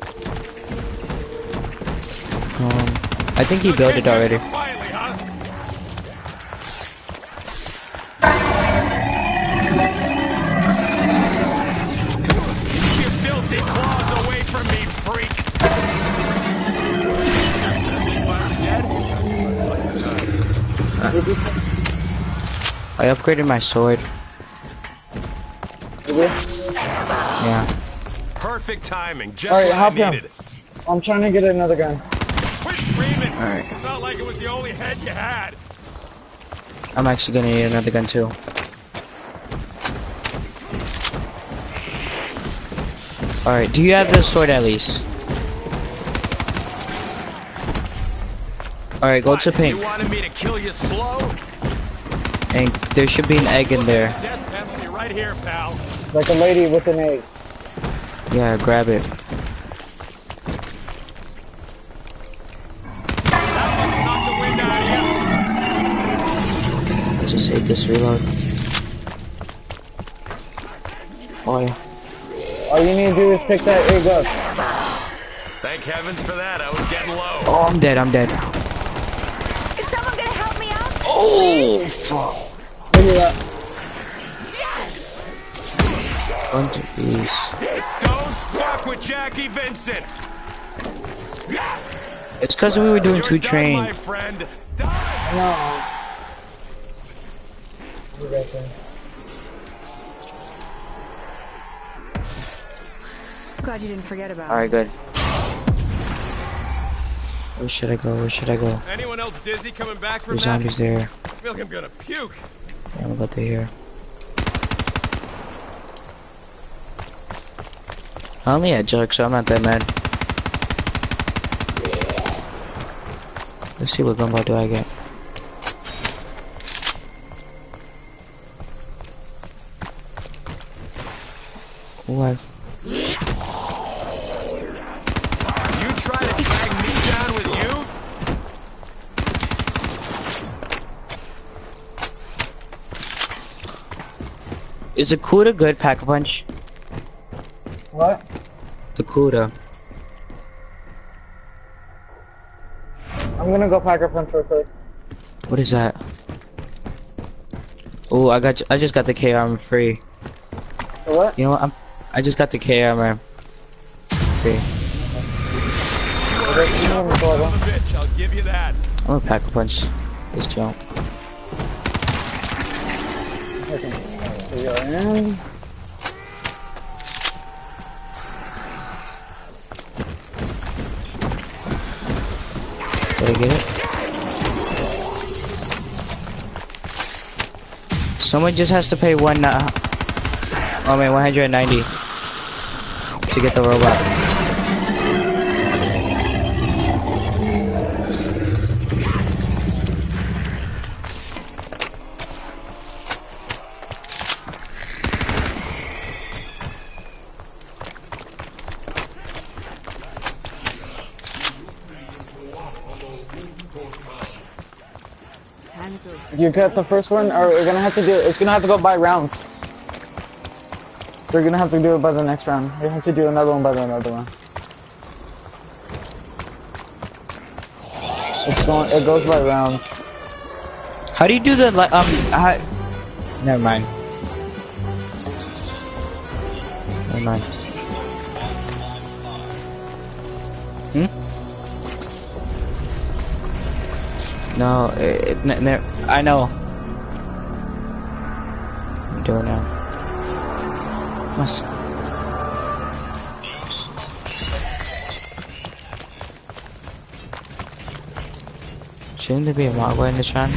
I think he built it already. Quietly, huh? Keep your filthy claws away from me, freak! I upgraded my sword. Did we? Yeah. Perfect timing, just Alright, what I help him. needed. I'm trying to get another gun. Quit screaming! Alright. It's not like it was the only head you had. I'm actually gonna need another gun too. Alright, do you have the sword at least? Alright, go to pink. You wanted me to kill you slow? And there should be an egg in there. Death penalty right here, pal. Like a lady with an egg. Yeah, grab it. That must knock the wind out of you. I just hate this reload. Oh yeah. All you need to do is pick that egg up. Thank heavens for that. I was getting low. Oh, I'm dead, I'm dead. Is someone gonna help me out? Oh, fuck. Look at that. Bunch of these. Don't fuck with Jackie Vincent. It's because we were doing You're two done, my train. friend. Done. No. You betcha. Glad you didn't forget about Alright, good. Where should I go? Where should I go? Anyone else dizzy coming back from There's that? zombies there. I feel like I'm gonna puke. Yeah, I'm about to hear. I only had jug, so I'm not that mad. Let's see what gunboat do I get. What? You try to drag me down with you? Is a Kuda good, Pack-a-Punch? What? The Kuda. I'm gonna go Pack-a-Punch real quick. What is that? Oh, I just got the K armor free. For what? You know what? I just got the K armor free. Son of a bitch, I'll give you that. I'm gonna Pack-a-Punch this jump. Okay. Here we go in. Did I get it? Someone just has to pay 190 to get the robot. Time to go. You got the first one, or we're gonna have to do it. It's gonna have to go by rounds. We're gonna have to do it by the next round. We have to do another one by the another one. It goes by rounds. How do you do the never mind. Never mind. No, I know. I'm doing now. Must. Shouldn't there be a Magua in this round?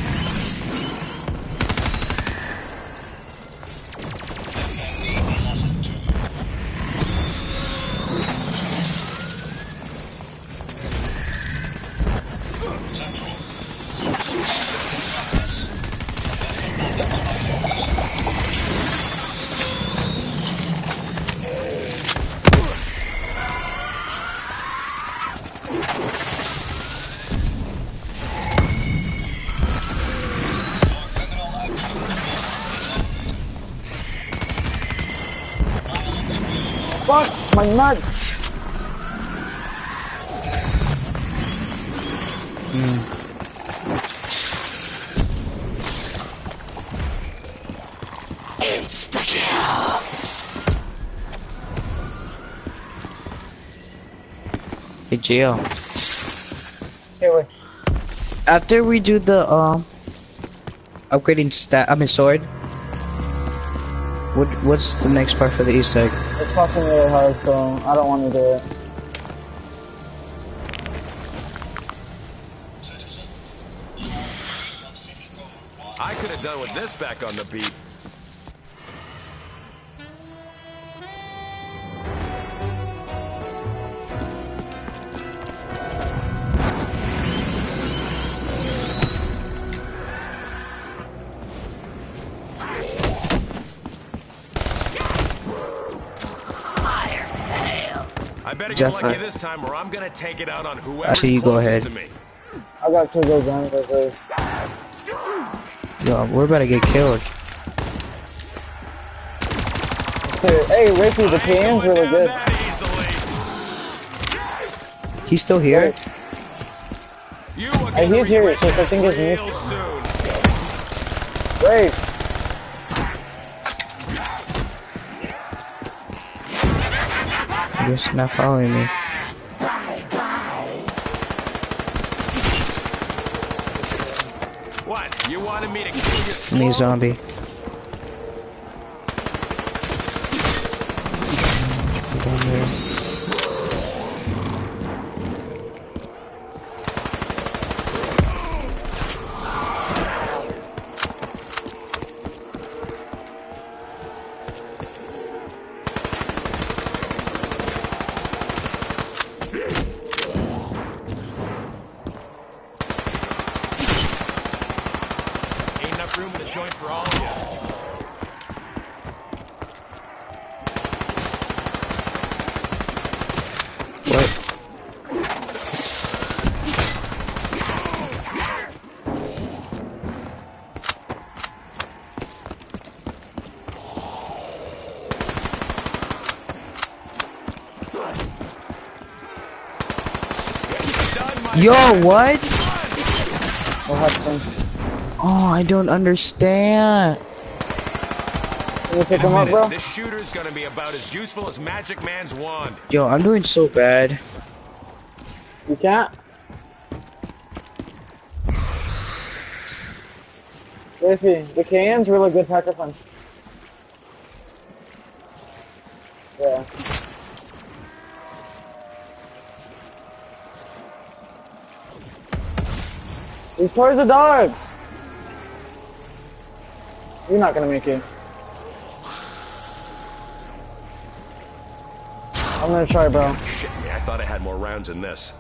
Fuck my nuts! Hey, Gio. Hey, wait. After we do the upgrading sword. What's the next part for the Easter egg? It's fucking really hard, so I don't want to do it. I could have done with this back on the beat. I better get Jeff, lucky this time, or I'm gonna take it out on whoever's Actually, you go closest ahead. to me. I got to go down with this. Yo, we're about to get killed. Hey, Ricky, the I ain't PM's going really down good. that easily. He's still here? You are Hey, gonna he's here, regret just I think this it's real me. soon. Great. I guess you're not following me. What? You wanted me to kill you slow? Me zombie. Down there. Ain't enough room in the joint for all of you. Yo, what? What happened? Oh, I don't understand. Can you pick In a him up, minute, bro? this shooter's gonna be about as useful as Magic Man's wand. Yo, I'm doing so bad. You can't? Iffy. The Cayenne's really good packer punch. Yeah. These cars are dogs! You're not gonna make it. I'm gonna try, bro. Shit me, I thought I had more rounds in this.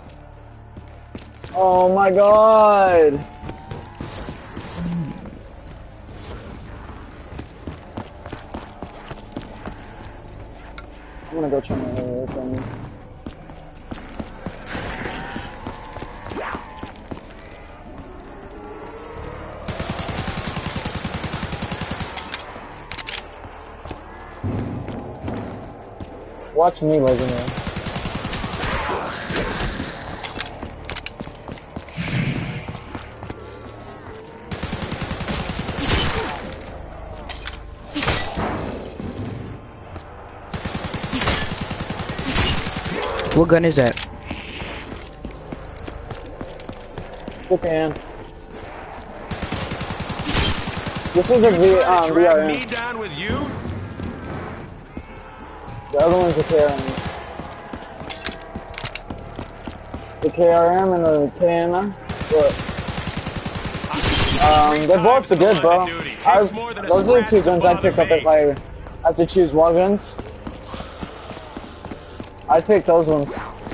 Oh my god! I'm gonna go try my other thing. Watch me, Legendary. What gun is that? Good hand. This is a Drag VRM. me down with you? The other one's a KRM. The KRM and the KN. They're both good, bro. Those are the two guns I'd pick up if I have to choose one guns. I'd pick those ones.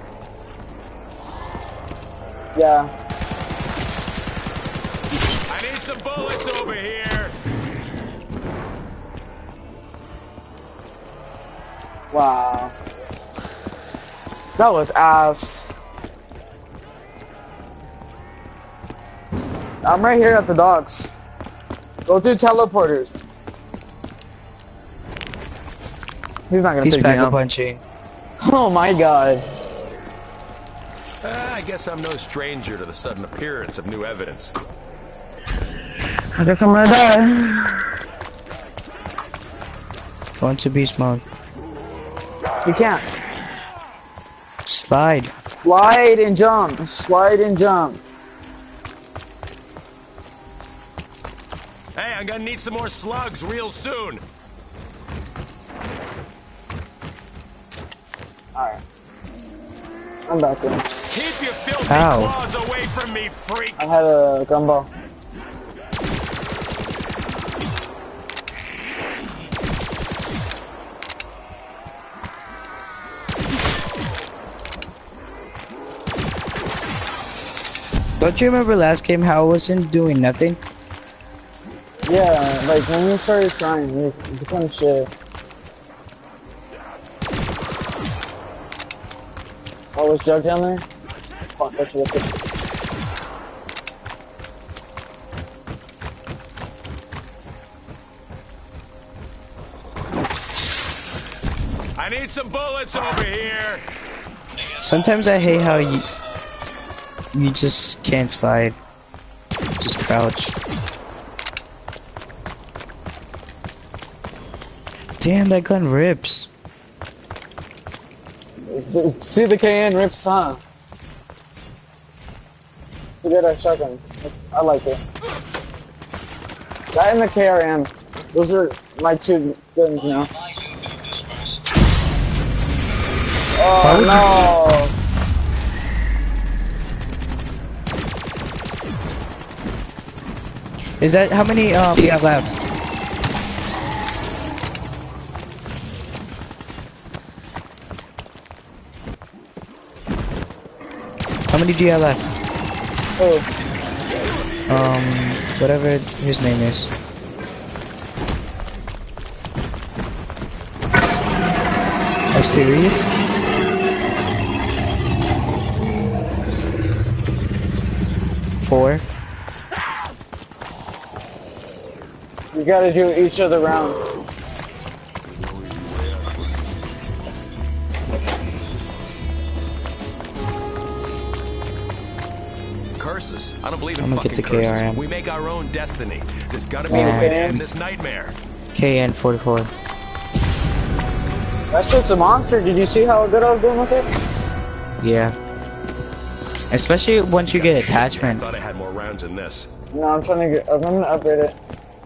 Yeah. I need some bullets over here. Wow. That was ass. I'm right here at the docks. Go through teleporters. He's not gonna He's pick me pack a up. punching. Oh my god. I guess I'm no stranger to the sudden appearance of new evidence. I guess I'm gonna die. Go into beast mode. You can't. Slide. Slide and jump. Slide and jump. Hey, I'm gonna need some more slugs real soon. Alright. I'm back in. Keep your filthy Ow. claws away from me, freak. I had a gumball. Don't you remember last game how I wasn't doing nothing? Yeah, like when you started trying, you become shit. Oh, was Jug down there? Fuck, I should have picked. I need some bullets over here. Sometimes I hate how you just can't slide. Just crouch. Damn, that gun rips. See the KN rips, huh? You get a shotgun. I like it. That and the KRM. Those are my two guns now. Oh no! Is that how many do you have left? How many do you have left? Oh, Whatever his name is. Are you serious? Four. you gotta do each of the round. curses. I don't believe in I'm gonna get fucking the curses. KRM. We make our own destiny. There's gotta be a Yeah. way to end this nightmare. KN44. That shit's a monster. Did you see how good I was doing with it? Yeah. Especially once you get I attachment. thought I had more rounds in this. No, I'm gonna upgrade it.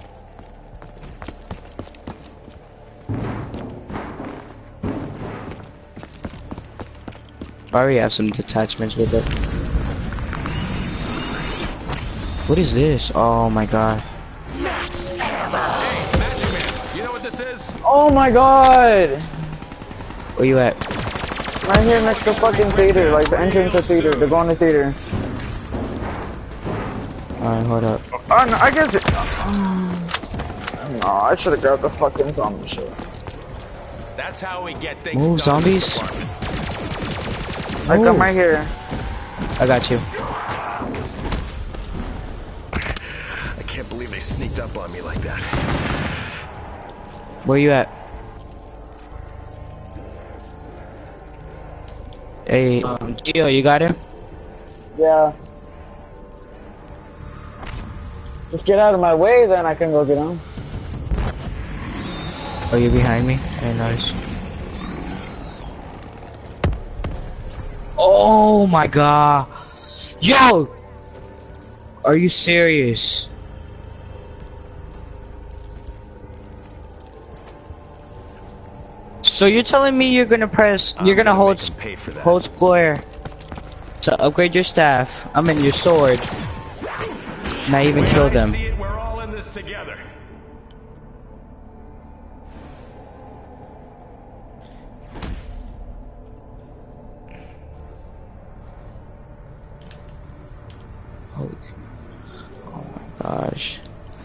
I already have some detachments with it. What is this? Oh my god. Hey, Magic Man, you know what this is? Oh my god! Where you at? Right here next to fucking theater, like the entrance of theater. They're going to theater. Alright, hold up. Oh, no, I guess it. No, I should have grabbed the fucking zombie shit. That's how we get things Move, done in this zombies. department. I come Move. right here. I got you. I can't believe they sneaked up on me like that. Where you at? Hey, Gio, you got him? Yeah. Just get out of my way, then I can go get him. Oh, you're behind me? Hey, nice. Oh my god. Yo! Are you serious? So you're telling me you're gonna hold Pay for that. hold square to upgrade your staff, your sword, not even kill them. See it, we're all in this together. Holy, oh my gosh.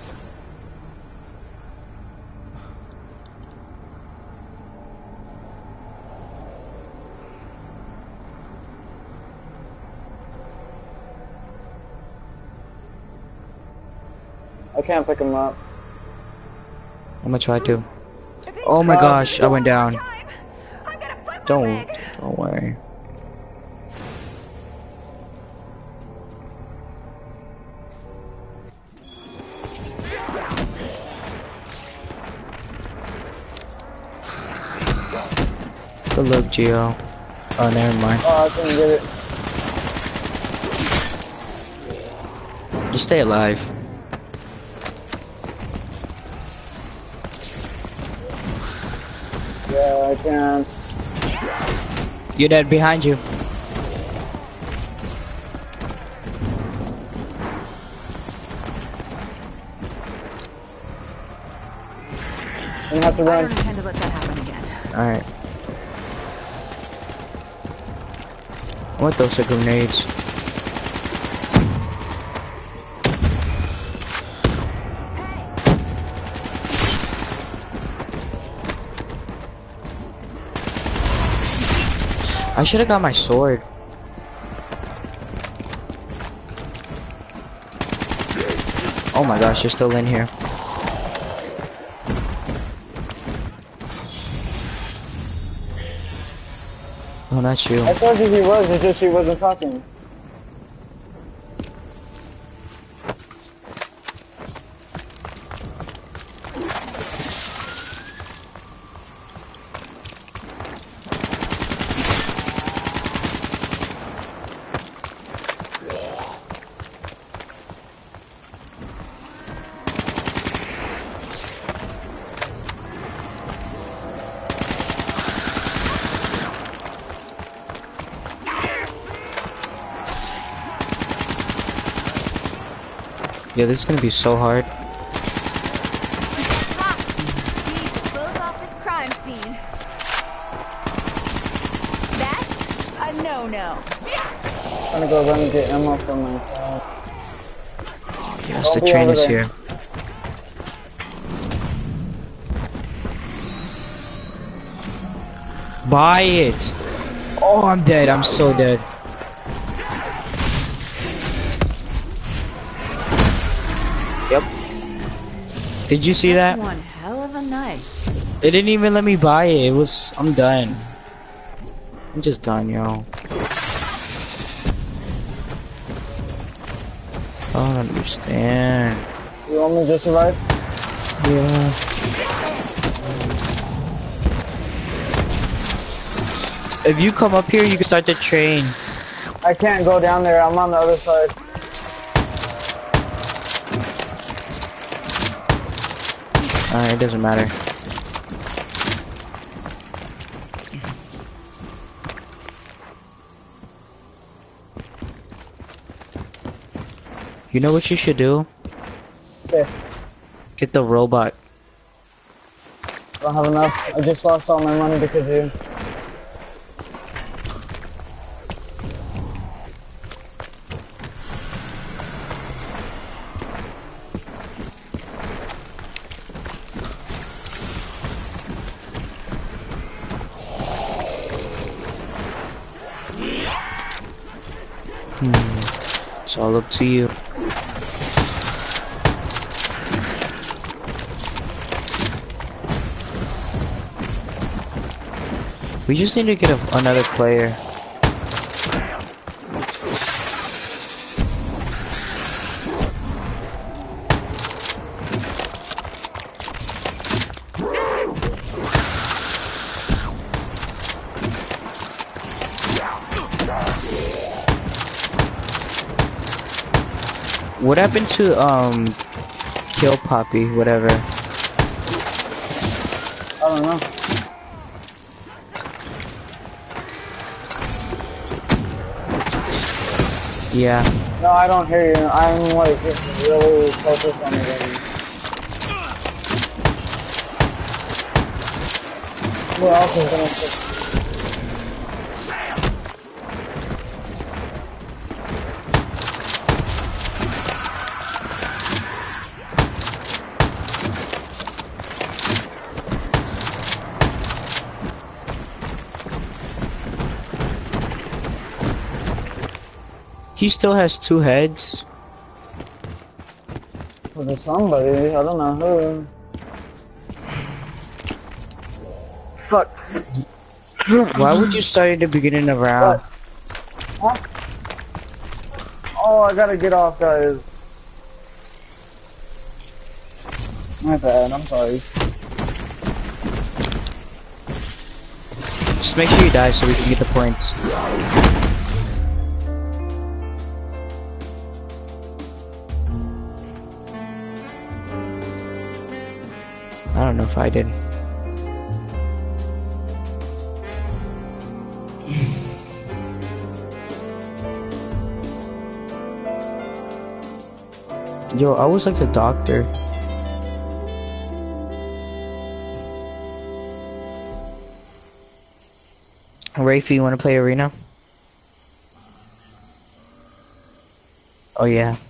I can't pick him up. I'm gonna try to. Oh my gosh, I went down. I'm gonna flip my Don't leg. worry. Good luck, Gio. Oh, never mind. Oh, I couldn't get it. Just stay alive. Yeah, I can't. You're dead behind you. I'm gonna have to I run. don't intend to let that happen again. Alright. What those are grenades? I should have got my sword. Oh my gosh, you're still in here. Oh, not you. I told you he was, it's just he wasn't talking. Yeah, this is gonna be so hard. Need to close off this crime scene. That's a no-no. I'm gonna go run and get ammo for my car. Yes, the Don't be train over is there. here. Buy it! Oh, I'm dead. I'm so dead. Yep. Did you see that? One hell of a night. It didn't even let me buy it. I'm done. I'm just done, yo. I don't understand. You want me to just survive? Yeah. If you come up here, you can start the train. I can't go down there. I'm on the other side. Alright, it doesn't matter. You know what you should do? Okay. Get the robot. I don't have enough. I just lost all my money because of you. It's all up to you. We just need to get another player. What happened to Kill Poppy, whatever? I don't know. Yeah. No, I don't hear you. I'm like really focused on the game. Who else is gonna pick? He still has 2 heads. Was it somebody? I don't know who. Fuck. Why would you start at the beginning of round? Huh? Oh, I gotta get off, guys. My bad, I'm sorry. Just make sure you die so we can get the points. I don't know if I did. Yo, I was like the doctor. Rafe, you wanna play arena? Oh yeah.